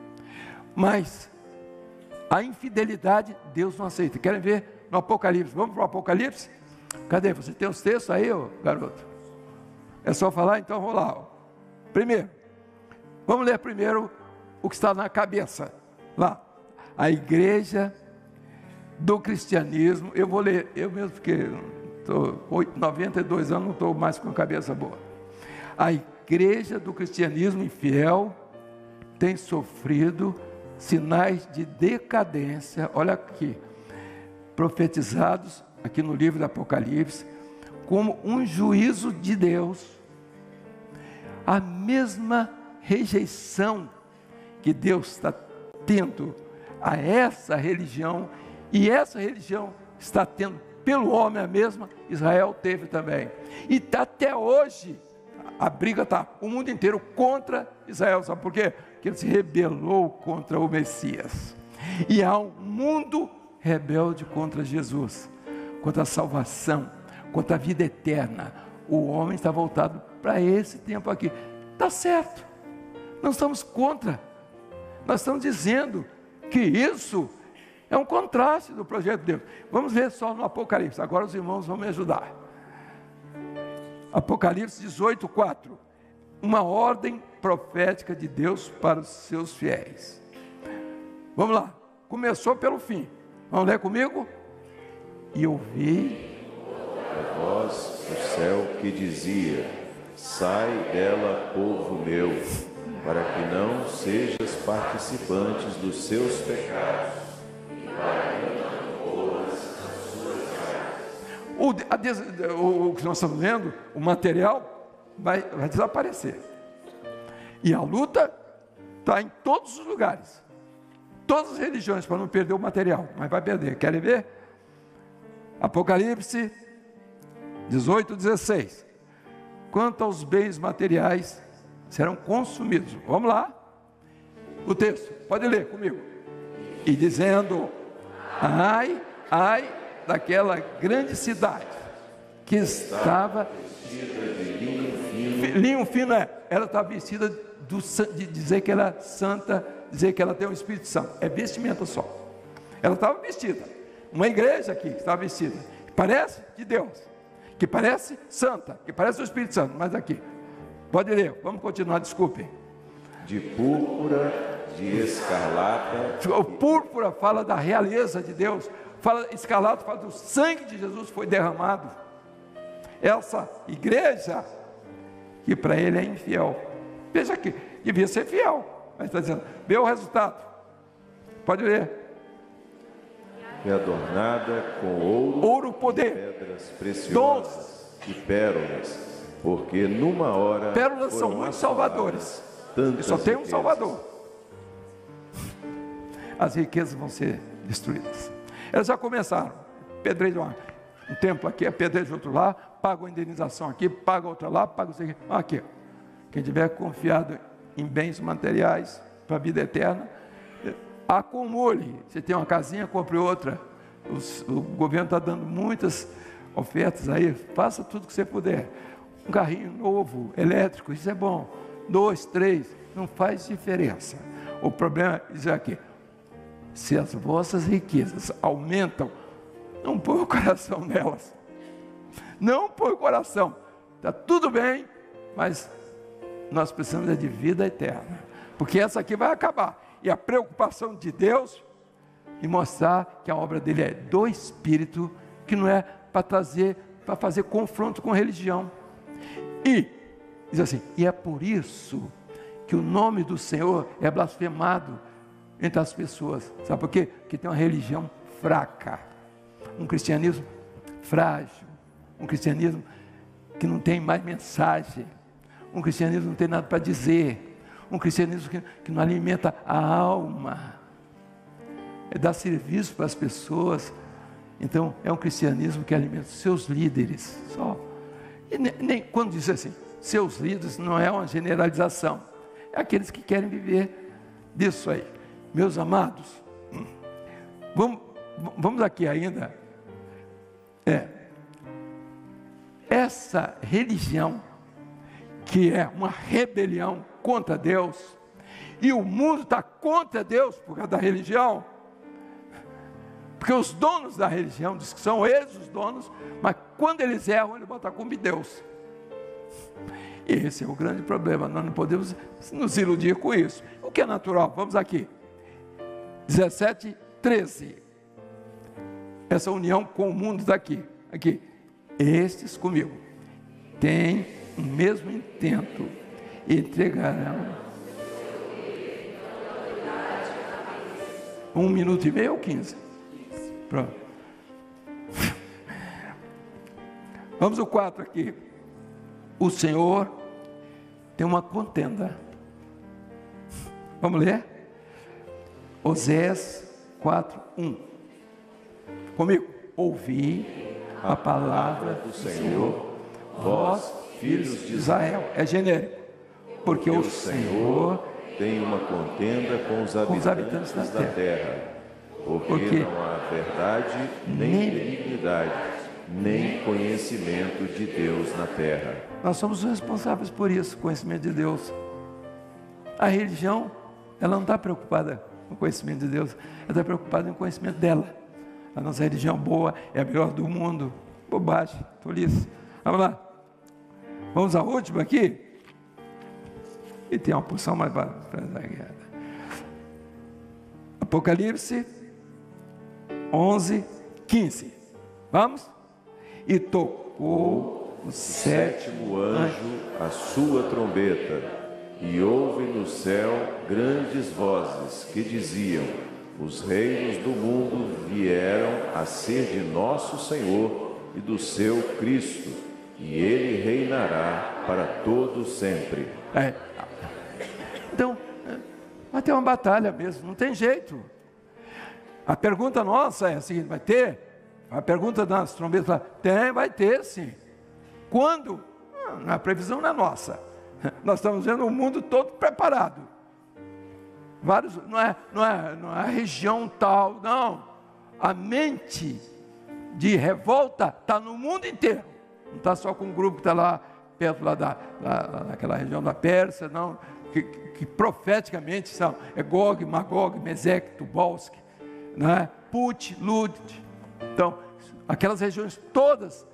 mas a infidelidade Deus não aceita. Querem ver no Apocalipse? Vamos para o Apocalipse? Cadê? Você tem os textos aí, garoto? É só falar? Então vamos lá. Primeiro, vamos ler primeiro o que está na cabeça. Lá, a igreja do cristianismo. Eu vou ler, eu mesmo, porque estou 92 anos, não estou mais com a cabeça boa. A igreja do cristianismo infiel tem sofrido sinais de decadência, olha aqui, profetizados aqui no livro do Apocalipse, como um juízo de Deus. A mesma rejeição que Deus está tendo a essa religião, e essa religião está tendo pelo homem a mesma, Israel teve também. E tá até hoje, a briga está, o mundo inteiro contra Israel. Sabe por quê? Porque ele se rebelou contra o Messias. E há um mundo rebelde contra Jesus, contra a salvação, contra a vida eterna. O homem está voltado para esse tempo aqui. Está certo, não estamos contra, nós estamos dizendo que isso é um contraste do projeto de Deus. Vamos ver só no Apocalipse, agora os irmãos vão me ajudar. Apocalipse 18:4, uma ordem profética de Deus para os seus fiéis. Vamos lá, começou pelo fim, vamos ler comigo? E ouvi a voz do céu que dizia: sai dela, povo meu, para que não sejas participantes dos seus pecados, e para que não corras as suas armas. O que nós estamos vendo, o material vai desaparecer. E a luta está em todos os lugares, todas as religiões, para não perder o material, mas vai perder. Querem ver? Apocalipse 18:16. Quanto aos bens materiais, serão consumidos. Vamos lá. O texto, pode ler comigo. E dizendo: ai, ai daquela grande cidade que estava vestida de linho fino. Linho fino ela está vestida de dizer que ela é santa, dizer que ela tem o Espírito Santo. É vestimenta só. Ela estava vestida. Uma igreja aqui estava vestida, que parece de Deus, que parece santa, que parece o Espírito Santo, mas aqui, pode ler, vamos continuar, desculpem. De púrpura, de escarlata. O púrpura fala da realeza de Deus. Escarlata fala do sangue de Jesus foi derramado. Essa igreja, que para ele é infiel. Veja aqui, devia ser fiel. Mas está dizendo, vê o resultado. Pode ler. É adornada com ouro, poder, pedras preciosas e pérolas, porque numa hora pérolas são muito salvadoras. E só tem um Salvador. As riquezas vão ser destruídas. Elas já começaram. Pedreiro um templo aqui, é pedreiro de outro lá, paga uma indenização aqui, paga outra lá, paga isso aqui. Aqui, quem tiver confiado em bens materiais para a vida eterna, acumule. Você tem uma casinha, compre outra. O governo está dando muitas ofertas aí, faça tudo que você puder. Um carrinho novo, elétrico, isso é bom. 2, 3, não faz diferença. O problema é dizer aqui, se as vossas riquezas aumentam, não põe o coração nelas. Não põe o coração. Está tudo bem, mas nós precisamos de vida eterna. Porque essa aqui vai acabar. E a preocupação de Deus em mostrar que a obra dele é do Espírito, que não é para fazer confronto com religião. E diz assim, e é por isso que o nome do Senhor é blasfemado entre as pessoas. Sabe por quê? Porque tem uma religião fraca, um cristianismo frágil, um cristianismo que não tem mais mensagem, um cristianismo que não tem nada para dizer, um cristianismo que não alimenta a alma, é dar serviço para as pessoas. Então é um cristianismo que alimenta seus líderes só. E nem quando diz assim, seus líderes, não é uma generalização, é aqueles que querem viver disso aí. Meus amados, vamos aqui ainda. Essa religião que é uma rebelião contra Deus, e o mundo está contra Deus por causa da religião, porque os donos da religião dizem que são eles os donos, mas quando eles erram, eles botam a culpa em Deus. E esse é o grande problema. Nós não podemos nos iludir com isso. O que é natural? Vamos aqui. 17, 13. Essa união com o mundo daqui. Aqui. Estes comigo têm o mesmo intento e entregarão 1 minuto e meio ou 15? Pronto. Vamos ao 4 aqui. O Senhor tem uma contenda. Vamos ler? Oséias 4, 1. Comigo. Ouvi a palavra do Senhor, vós, filhos de Israel. É genérico. Porque o Senhor tem uma contenda com os habitantes da terra. Porque não há verdade, nem benignidade, nem conhecimento de Deus na terra. Nós somos responsáveis por isso, conhecimento de Deus. A religião, ela não está preocupada com o conhecimento de Deus, ela está preocupada com o conhecimento dela. A nossa religião boa é a melhor do mundo. Bobagem, tolice. Vamos lá. Vamos à última aqui. E tem uma porção mais para Apocalipse 11, 15. Vamos? E tocou o sétimo anjo a sua trombeta, e houve no céu grandes vozes que diziam: os reinos do mundo vieram a ser de nosso Senhor e do seu Cristo, e ele reinará para todo sempre. Então, vai ter uma batalha mesmo, não tem jeito. A pergunta nossa é a seguinte: vai ter? A pergunta das trombetas, vai ter sim. Quando? A previsão não é nossa. Nós estamos vendo o mundo todo preparado. Vários, não é a região tal, não. A mente de revolta está no mundo inteiro. Não está só com um grupo que está lá perto lá daquela região da Pérsia, não. Que profeticamente são Gog, Magog, Meseque, Tubalski, né? Put, Lud. Então, aquelas regiões todas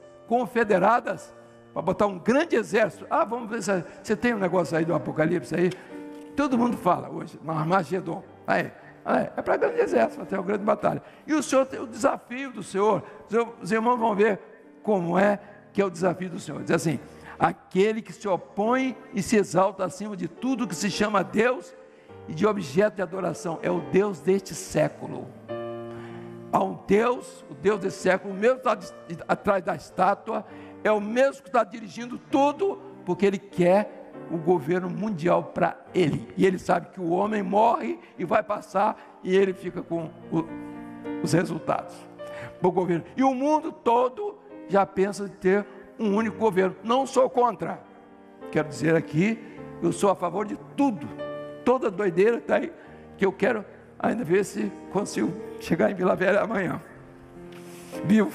confederadas para botar um grande exército. Vamos ver se você tem um negócio aí do Apocalipse aí. Todo mundo fala hoje, no Armagedon. É para grande exército, até a grande batalha. E o Senhor tem o desafio do Senhor. Os irmãos vão ver como é que é o desafio do Senhor. Diz assim: aquele que se opõe e se exalta acima de tudo que se chama Deus e de objeto de adoração, é o Deus deste século. Há um Deus, o Deus desse século, o mesmo que está atrás da estátua, é o mesmo que está dirigindo tudo, porque Ele quer o governo mundial para Ele. E Ele sabe que o homem morre e vai passar, e Ele fica com os resultados do governo. E o mundo todo já pensa em ter um único governo. Não sou contra. Quero dizer aqui, eu sou a favor de tudo. Toda doideira está aí, que eu quero ainda ver se consigo chegar em Vila Velha amanhã. Vivo.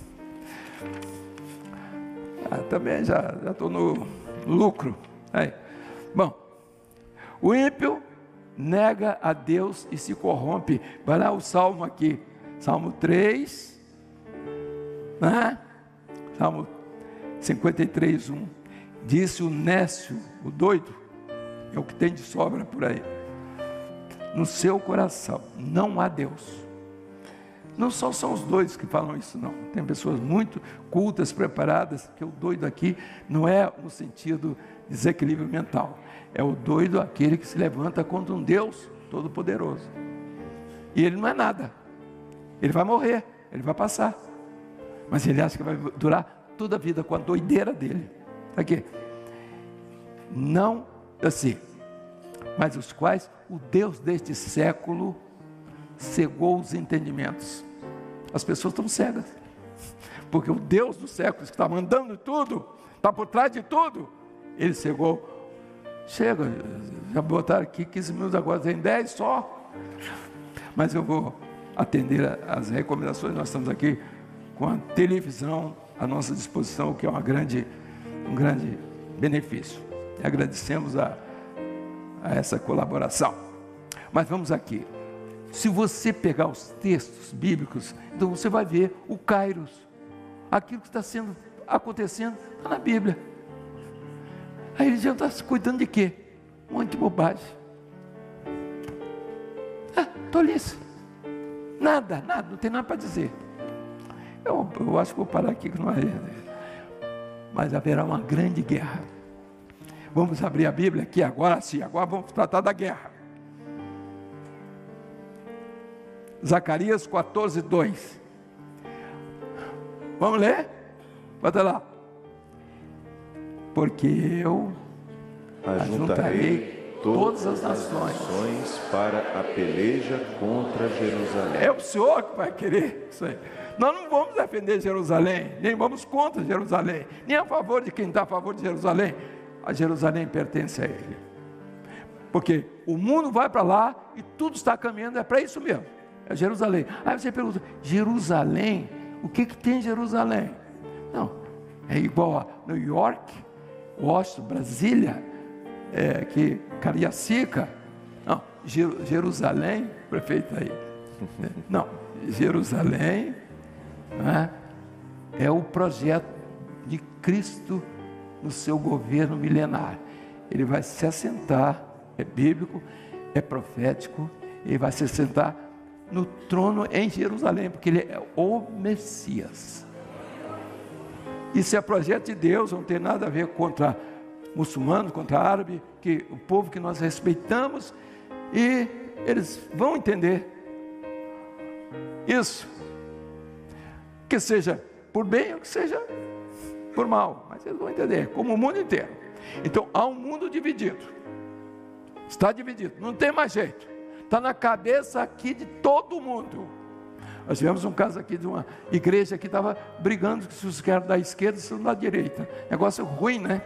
Também já estou no lucro. Aí. Bom, o ímpio nega a Deus e se corrompe. Vai lá o Salmo aqui, Salmo 3, né? Salmo 53, 1. Disse o nécio, o doido, é o que tem de sobra por aí, no seu coração não há Deus. Não só são os doidos que falam isso, não. Tem pessoas muito cultas, preparadas, que o doido aqui não é no sentido de desequilíbrio mental. É o doido aquele que se levanta contra um Deus todo-poderoso. E ele não é nada. Ele vai morrer, ele vai passar. Mas ele acha que vai durar toda a vida com a doideira dele. Aqui. Não assim. Mas os quais o Deus deste século cegou os entendimentos. As pessoas estão cegas, porque o Deus dos séculos que está mandando tudo, está por trás de tudo, Ele cegou. Chega, já botaram aqui 15 minutos, agora tem 10 só. Mas eu vou atender as recomendações. Nós estamos aqui com a televisão à nossa disposição, que é um grande benefício. E agradecemos a essa colaboração. Mas vamos aqui. Se você pegar os textos bíblicos, então você vai ver o Kairos. Aquilo que está acontecendo está na Bíblia. A religião está se cuidando de quê? Um monte de bobagem. Tolice. Nada, não tem nada para dizer. Eu acho que vou parar aqui, que não é. Mas haverá uma grande guerra. Vamos abrir a Bíblia aqui agora sim, agora vamos tratar da guerra. Zacarias 14, 2. Vamos ler? Bota lá. Porque eu ajuntarei todas as nações para a peleja contra Jerusalém. É o Senhor que vai querer isso aí. Nós não vamos defender Jerusalém, nem vamos contra Jerusalém, nem a favor de quem está a favor de Jerusalém. A Jerusalém pertence a Ele. Porque o mundo vai para lá e tudo está caminhando, é para isso mesmo. É Jerusalém. Aí você pergunta, Jerusalém? O que tem em Jerusalém? Não, é igual a New York, Washington, Brasília, Cariacica. Não, Jerusalém, prefeito aí. Não, Jerusalém, né, é o projeto de Cristo no seu governo milenar. Ele vai se assentar, é bíblico, é profético, ele vai se assentar no trono em Jerusalém, porque ele é o Messias. Isso é projeto de Deus, não tem nada a ver contra muçulmano, contra árabe, que o povo que nós respeitamos, e eles vão entender isso, que seja por bem ou que seja por mal, mas eles vão entender, como o mundo inteiro. Então há um mundo dividido, está dividido, não tem mais jeito. Está na cabeça aqui de todo mundo. Nós tivemos um caso aqui de uma igreja que estava brigando se os caras da esquerda e se os da direita. Negócio ruim, né?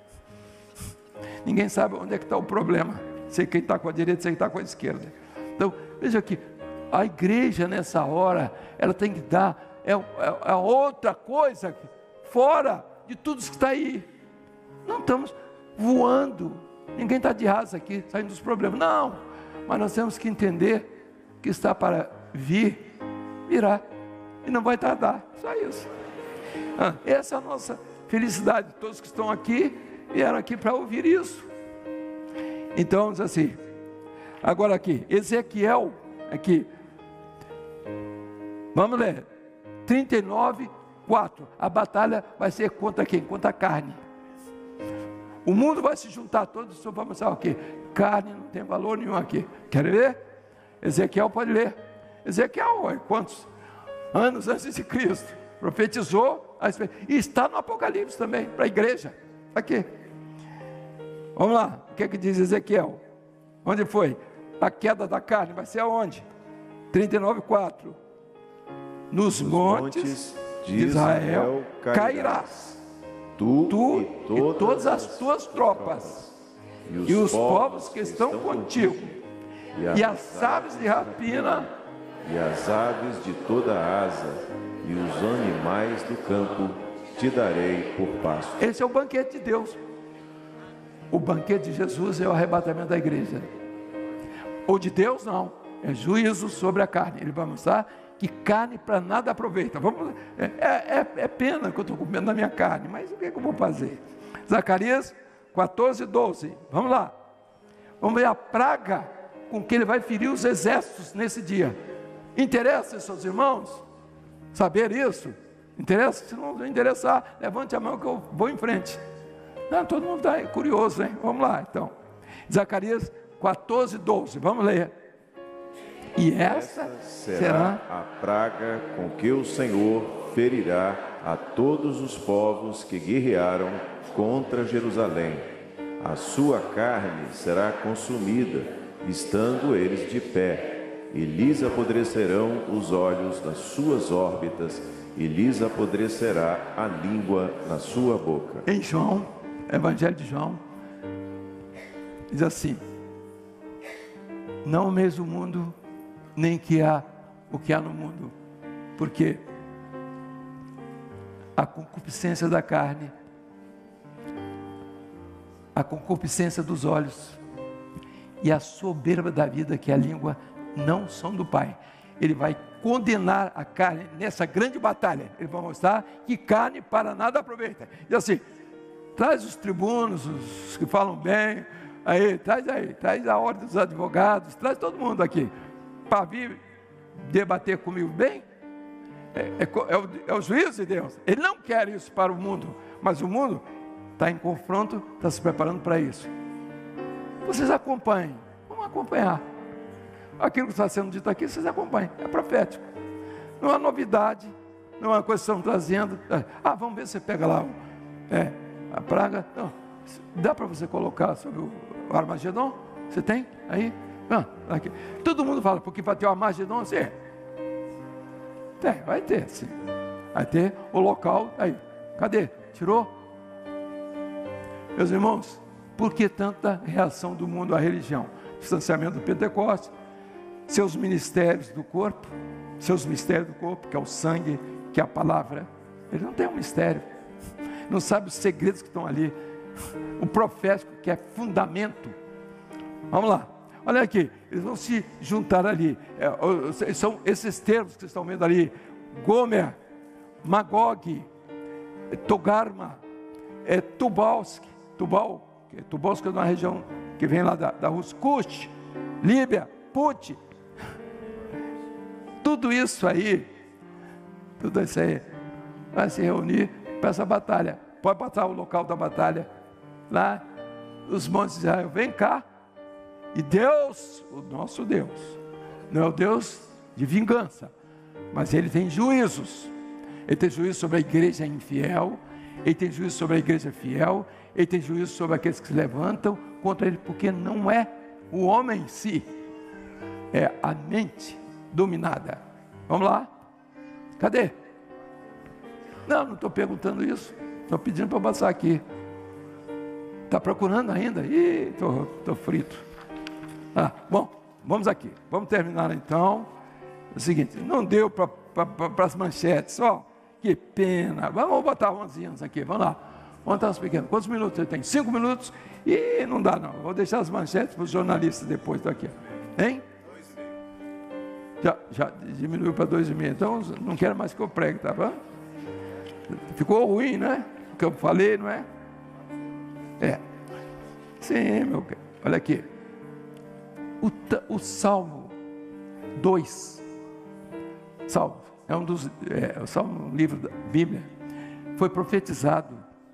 Ninguém sabe onde é que está o problema. Sei quem está com a direita, sei quem está com a esquerda. Então, veja aqui, a igreja nessa hora, ela tem que dar, é outra coisa, fora de tudo isso que está aí. Não estamos voando. Ninguém está de raça aqui, saindo dos problemas. Não. Mas nós temos que entender que está para virá, e não vai tardar, só isso. Essa é a nossa felicidade. Todos que estão aqui, vieram aqui para ouvir isso. Então, diz assim, agora aqui, Ezequiel, aqui, vamos ler, 39:4, a batalha vai ser contra quem? Contra a carne. O mundo vai se juntar todos, vamos mostrar o quê? Carne não tem valor nenhum aqui. Quer ler? Ezequiel pode ler. Ezequiel, quantos anos antes de Cristo, profetizou, e está no Apocalipse também, para a igreja, aqui. Vamos lá, o que é que diz Ezequiel? Onde foi? A queda da carne vai ser aonde? 39:4. Nos montes de Israel cairás, tu e todas as tuas tropas, e os povos que estão contigo, e as aves de rapina, e as aves de toda a asa, e os animais do campo te darei por pasto. Esse é o banquete de Deus. O banquete de Jesus é o arrebatamento da igreja. O de Deus não, é juízo sobre a carne. Ele vai mostrar que carne para nada aproveita. É pena que eu estou comendo na minha carne, mas o que é que eu vou fazer? Zacarias 14:12, vamos lá. Vamos ver a praga com que ele vai ferir os exércitos nesse dia. Interessa, seus irmãos, saber isso? Interessa? Se não interessar, levante a mão que eu vou em frente. Não, todo mundo está curioso, hein? Vamos lá, então. Zacarias 14:12, vamos ler. E essa será a praga com que o Senhor ferirá a todos os povos que guerrearam contra Jerusalém. A sua carne será consumida, estando eles de pé, e lhes apodrecerão os olhos das suas órbitas, e lhes apodrecerá a língua na sua boca. Em João, Evangelho de João, diz assim: não o mesmo mundo, nem que há o que há no mundo, porque a concupiscência da carne, a concupiscência dos olhos e a soberba da vida, que é a língua, não são do Pai. Ele vai condenar a carne nessa grande batalha. Ele vai mostrar que carne para nada aproveita. E assim, traz os tribunos, os que falam bem, traz a ordem dos advogados, traz todo mundo aqui, para vir debater comigo bem. É o juízo de Deus. Ele não quer isso para o mundo, mas o mundo está em confronto, está se preparando para isso. Vocês acompanhem, vamos acompanhar. Aquilo que está sendo dito aqui, vocês acompanhem, é profético. Não é novidade, não é uma coisa que estão trazendo. Vamos ver se você pega lá a praga. Não, dá para você colocar sobre o Armagedon? Você tem aí? Aqui. Todo mundo fala, porque vai ter o Armagedon, assim. Vai ter, sim. Vai ter o local aí. Cadê? Tirou? Meus irmãos, por que tanta reação do mundo à religião? Distanciamento do Pentecostes, seus ministérios do corpo, que é o sangue, que é a palavra. Ele não tem um mistério, não sabe os segredos que estão ali. O profético, que é fundamento. Vamos lá, olha aqui, eles vão se juntar ali. São esses termos que vocês estão vendo ali: Gomer, Magog, Togarma, Tubalsk é uma região que vem lá da Rússia, Cush, Líbia, Put. Tudo isso aí vai se reunir para essa batalha. Pode passar o local da batalha lá, os montes de Israel. Vem cá. E Deus, o nosso Deus, não é o Deus de vingança, mas Ele tem juízos. Ele tem juízo sobre a igreja infiel, Ele tem juízo sobre a igreja fiel, Ele tem juízo sobre aqueles que se levantam contra Ele, porque não é o homem em si, é a mente dominada. Vamos lá? Cadê? Não estou perguntando isso, estou pedindo para passar aqui. Está procurando ainda? Ih, estou frito. Bom, vamos aqui, vamos terminar então. É o seguinte, não deu para as manchetes, que pena. Vamos botar 11 anos aqui, vamos lá. Vamos botar os pequenos. Quantos minutos você tem? 5 minutos? E não dá não, vou deixar as manchetes para os jornalistas depois daqui. Hein? Já diminuiu para 2,5, então não quero mais que eu pregue, tá bom? Ficou ruim, né? O que eu falei, não é? Sim, meu querido. Olha aqui. O Salmo 2. Salmo. É o Salmo, um livro da Bíblia. Foi profetizado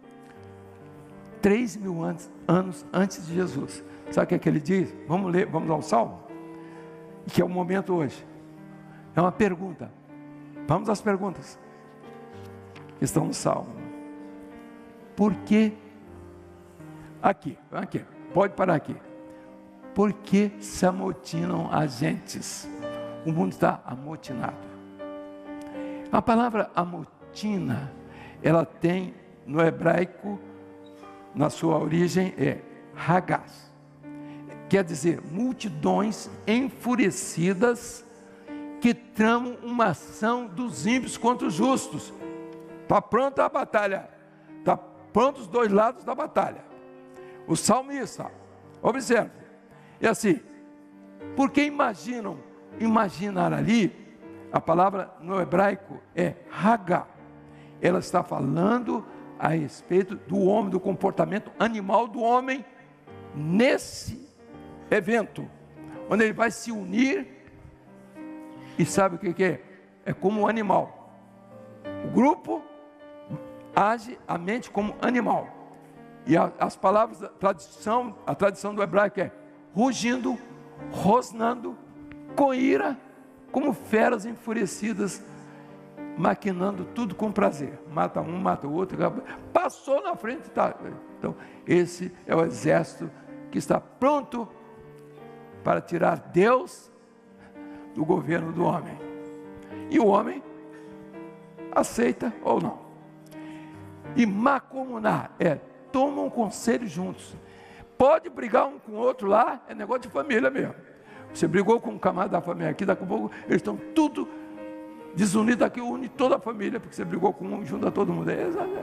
3.000 anos antes de Jesus. Sabe o que é que ele diz? Vamos ler, vamos ao Salmo? Que é o momento hoje. É uma pergunta. Vamos às perguntas que estão no Salmo. Por que? Aqui, pode parar aqui. Por que se amotinam as gentes? O mundo está amotinado. A palavra amotina, ela tem no hebraico, na sua origem, é hagás. Quer dizer, multidões enfurecidas que tramam uma ação dos ímpios contra os justos. Está pronta a batalha. Está pronto os dois lados da batalha. O salmista, observe, é assim, porque imaginar ali, a palavra no hebraico é hagá. Ela está falando a respeito do homem, do comportamento animal do homem nesse evento, onde ele vai se unir. E sabe o que é? É como um animal. O grupo age a mente como animal. E as palavras da tradição, a tradição do hebraico é rugindo, rosnando, com ira, como feras enfurecidas, maquinando tudo com prazer. Mata um, mata o outro, passou na frente. Tá. Então, esse é o exército que está pronto para tirar Deus do governo do homem. E o homem aceita ou não. E macomunar tomam um conselho juntos. Pode brigar um com o outro lá, é negócio de família mesmo. Você brigou com um camarada da família aqui, daqui a pouco eles estão tudo desunidos aqui, une toda a família, porque você brigou com um e junta todo mundo.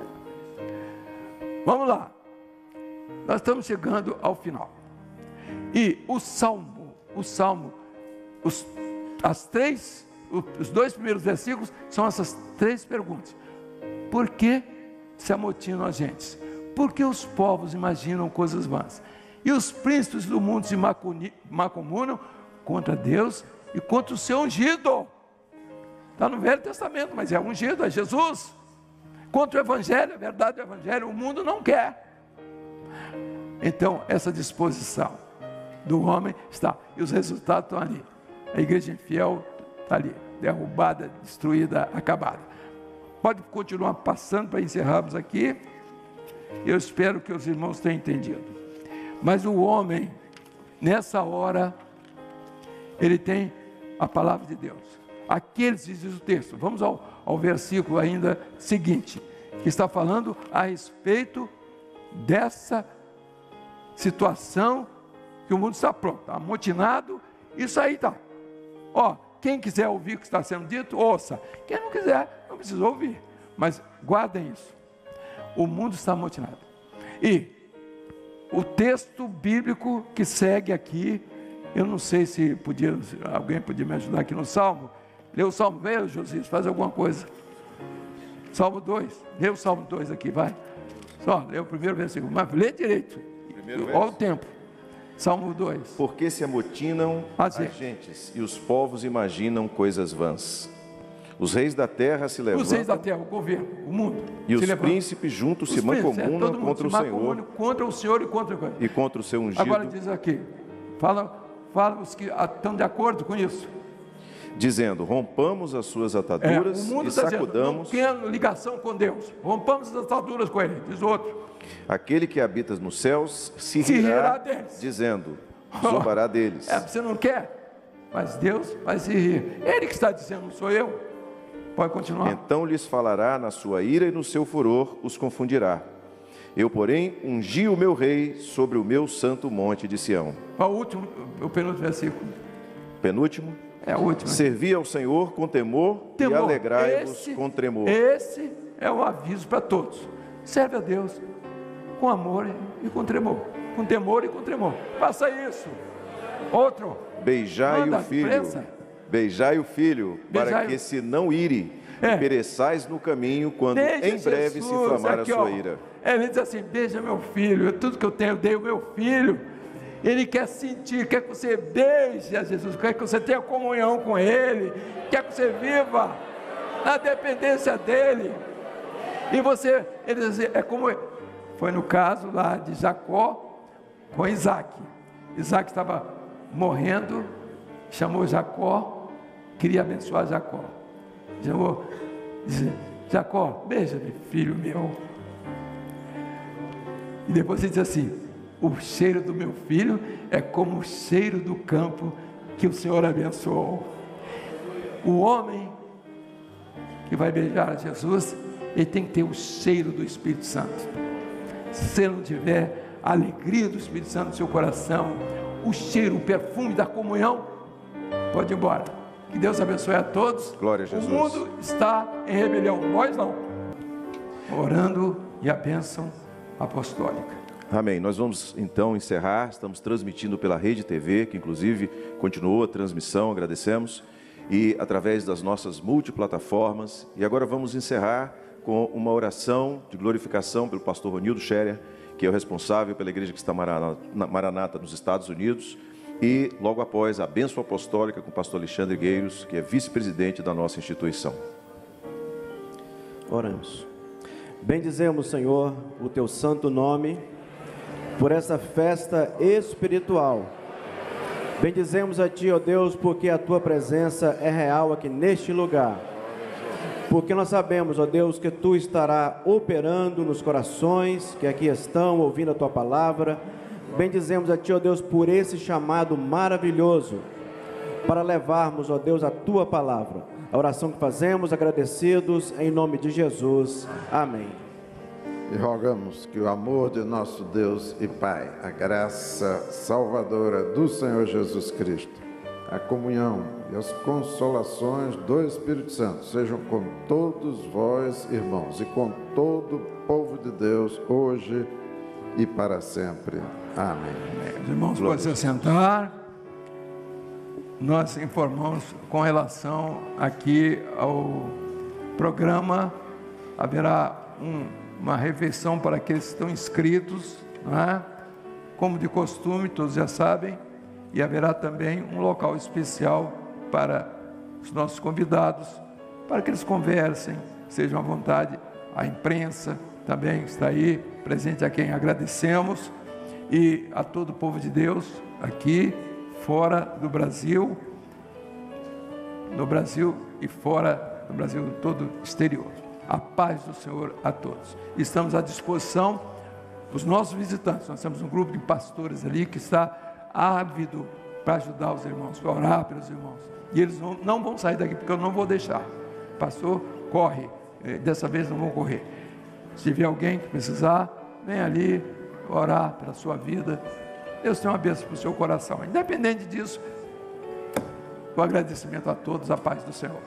Vamos lá. Nós estamos chegando ao final. E os dois primeiros versículos são essas três perguntas. Por que se amotinam as gentes? Porque os povos imaginam coisas vãs. E os príncipes do mundo se macomunam contra Deus e contra o seu ungido. Está no Velho Testamento, mas é ungido, é Jesus. Contra o Evangelho, a verdade do Evangelho, o mundo não quer. Então, essa disposição do homem está. E os resultados estão ali. A igreja infiel está ali, derrubada, destruída, acabada. Pode continuar passando para encerrarmos aqui. Eu espero que os irmãos tenham entendido. Mas o homem, nessa hora, ele tem a palavra de Deus. Aqueles, diz o texto, vamos ao versículo ainda seguinte, que está falando a respeito dessa situação que o mundo está pronto, está amotinado, isso aí está. Quem quiser ouvir o que está sendo dito, ouça. Quem não quiser, não precisa ouvir. Mas guardem isso. O mundo está amotinado. E o texto bíblico que segue aqui, eu não sei se alguém podia me ajudar aqui no Salmo. Lê o Salmo, vê, Josias, faz alguma coisa. Salmo 2, lê o Salmo 2 aqui, vai. Só, lê o primeiro versículo, mas lê direito. Olha o tempo. Salmo 2. Porque se amotinam as gentes, e os povos imaginam coisas vãs. Os reis da terra se levantam. Os reis da terra, o governo, o mundo. E os príncipes juntos se mancomunam contra o Senhor. Contra o Senhor e contra o seu ungido. Agora diz aqui, fala os que estão de acordo com isso. Dizendo, rompamos as suas ataduras o mundo e está sacudamos. Dizendo, não tem ligação com Deus. Rompamos as ataduras com ele, diz outro. Aquele que habita nos céus se rirá deles, dizendo, zombará deles. Você não quer, mas Deus vai se rir. Ele que está dizendo, não sou eu. Pode continuar. Então lhes falará na sua ira e no seu furor os confundirá. Eu, porém, ungi o meu rei sobre o meu santo monte de Sião. O penúltimo versículo. Penúltimo? É o último. Servi ao Senhor com temor. E alegrai-vos com tremor. Esse é o aviso para todos. Serve a Deus com amor e com tremor. Com temor e com tremor. Faça isso. Outro. Beijai o filho. Beijai o filho, para que se não ire, e pereçais no caminho, quando em breve Jesus, se inflamar a sua ira. Ele diz assim, beija meu filho, tudo que eu tenho, eu dei o meu filho. Ele quer sentir, quer que você beije a Jesus, quer que você tenha comunhão com Ele, quer que você viva na dependência dEle. E você, ele diz assim, é como foi no caso lá de Jacó com Isaac. Isaac estava morrendo, chamou Jacó, queria abençoar Jacó. Chamou, disse, Jacó, beija-me, filho meu. E depois ele diz assim, o cheiro do meu filho é como o cheiro do campo que o Senhor abençoou. O homem que vai beijar a Jesus, ele tem que ter o cheiro do Espírito Santo. Se ele não tiver a alegria do Espírito Santo no seu coração, o cheiro, o perfume da comunhão, pode ir embora. Que Deus abençoe a todos. Glória a Jesus. O mundo está em rebelião, nós não. Orando e a bênção apostólica. Amém. Nós vamos então encerrar. Estamos transmitindo pela Rede TV, que inclusive continuou a transmissão, agradecemos, e através das nossas multiplataformas. E agora vamos encerrar com uma oração de glorificação pelo pastor Ronildo Scherer, que é o responsável pela igreja que está Maranata nos Estados Unidos, e logo após a bênção apostólica com o pastor Alexandre Gueiros, que é vice-presidente da nossa instituição. Oramos. Bendizemos, Senhor, o teu santo nome, por essa festa espiritual. Bendizemos a Ti, ó Deus, porque a Tua presença é real aqui neste lugar. Porque nós sabemos, ó Deus, que Tu estará operando nos corações que aqui estão, ouvindo a Tua palavra. Bendizemos a Ti, ó Deus, por esse chamado maravilhoso, para levarmos, ó Deus, a Tua palavra. A oração que fazemos, agradecidos, em nome de Jesus. Amém. E rogamos que o amor de nosso Deus e Pai, a graça salvadora do Senhor Jesus Cristo, a comunhão e as consolações do Espírito Santo sejam com todos vós, irmãos, e com todo o povo de Deus, hoje e para sempre. Amém. Os irmãos podem se assentar. Nós informamos com relação aqui ao programa, haverá uma refeição para aqueles que estão inscritos, não é? Como de costume, todos já sabem, e haverá também um local especial para os nossos convidados, para que eles conversem, sejam à vontade. A imprensa também está aí, presente, a quem agradecemos, e a todo o povo de Deus, aqui, fora do Brasil, no Brasil e fora do Brasil, todo exterior. A paz do Senhor a todos. Estamos à disposição dos nossos visitantes. Nós temos um grupo de pastores ali que está ávido para ajudar os irmãos, para orar pelos irmãos. E eles não vão sair daqui, porque eu não vou deixar. Pastor, corre. Dessa vez não vão correr. Se tiver alguém que precisar, vem ali orar pela sua vida. Deus tem uma bênção para o seu coração. Independente disso, o agradecimento a todos, a paz do Senhor.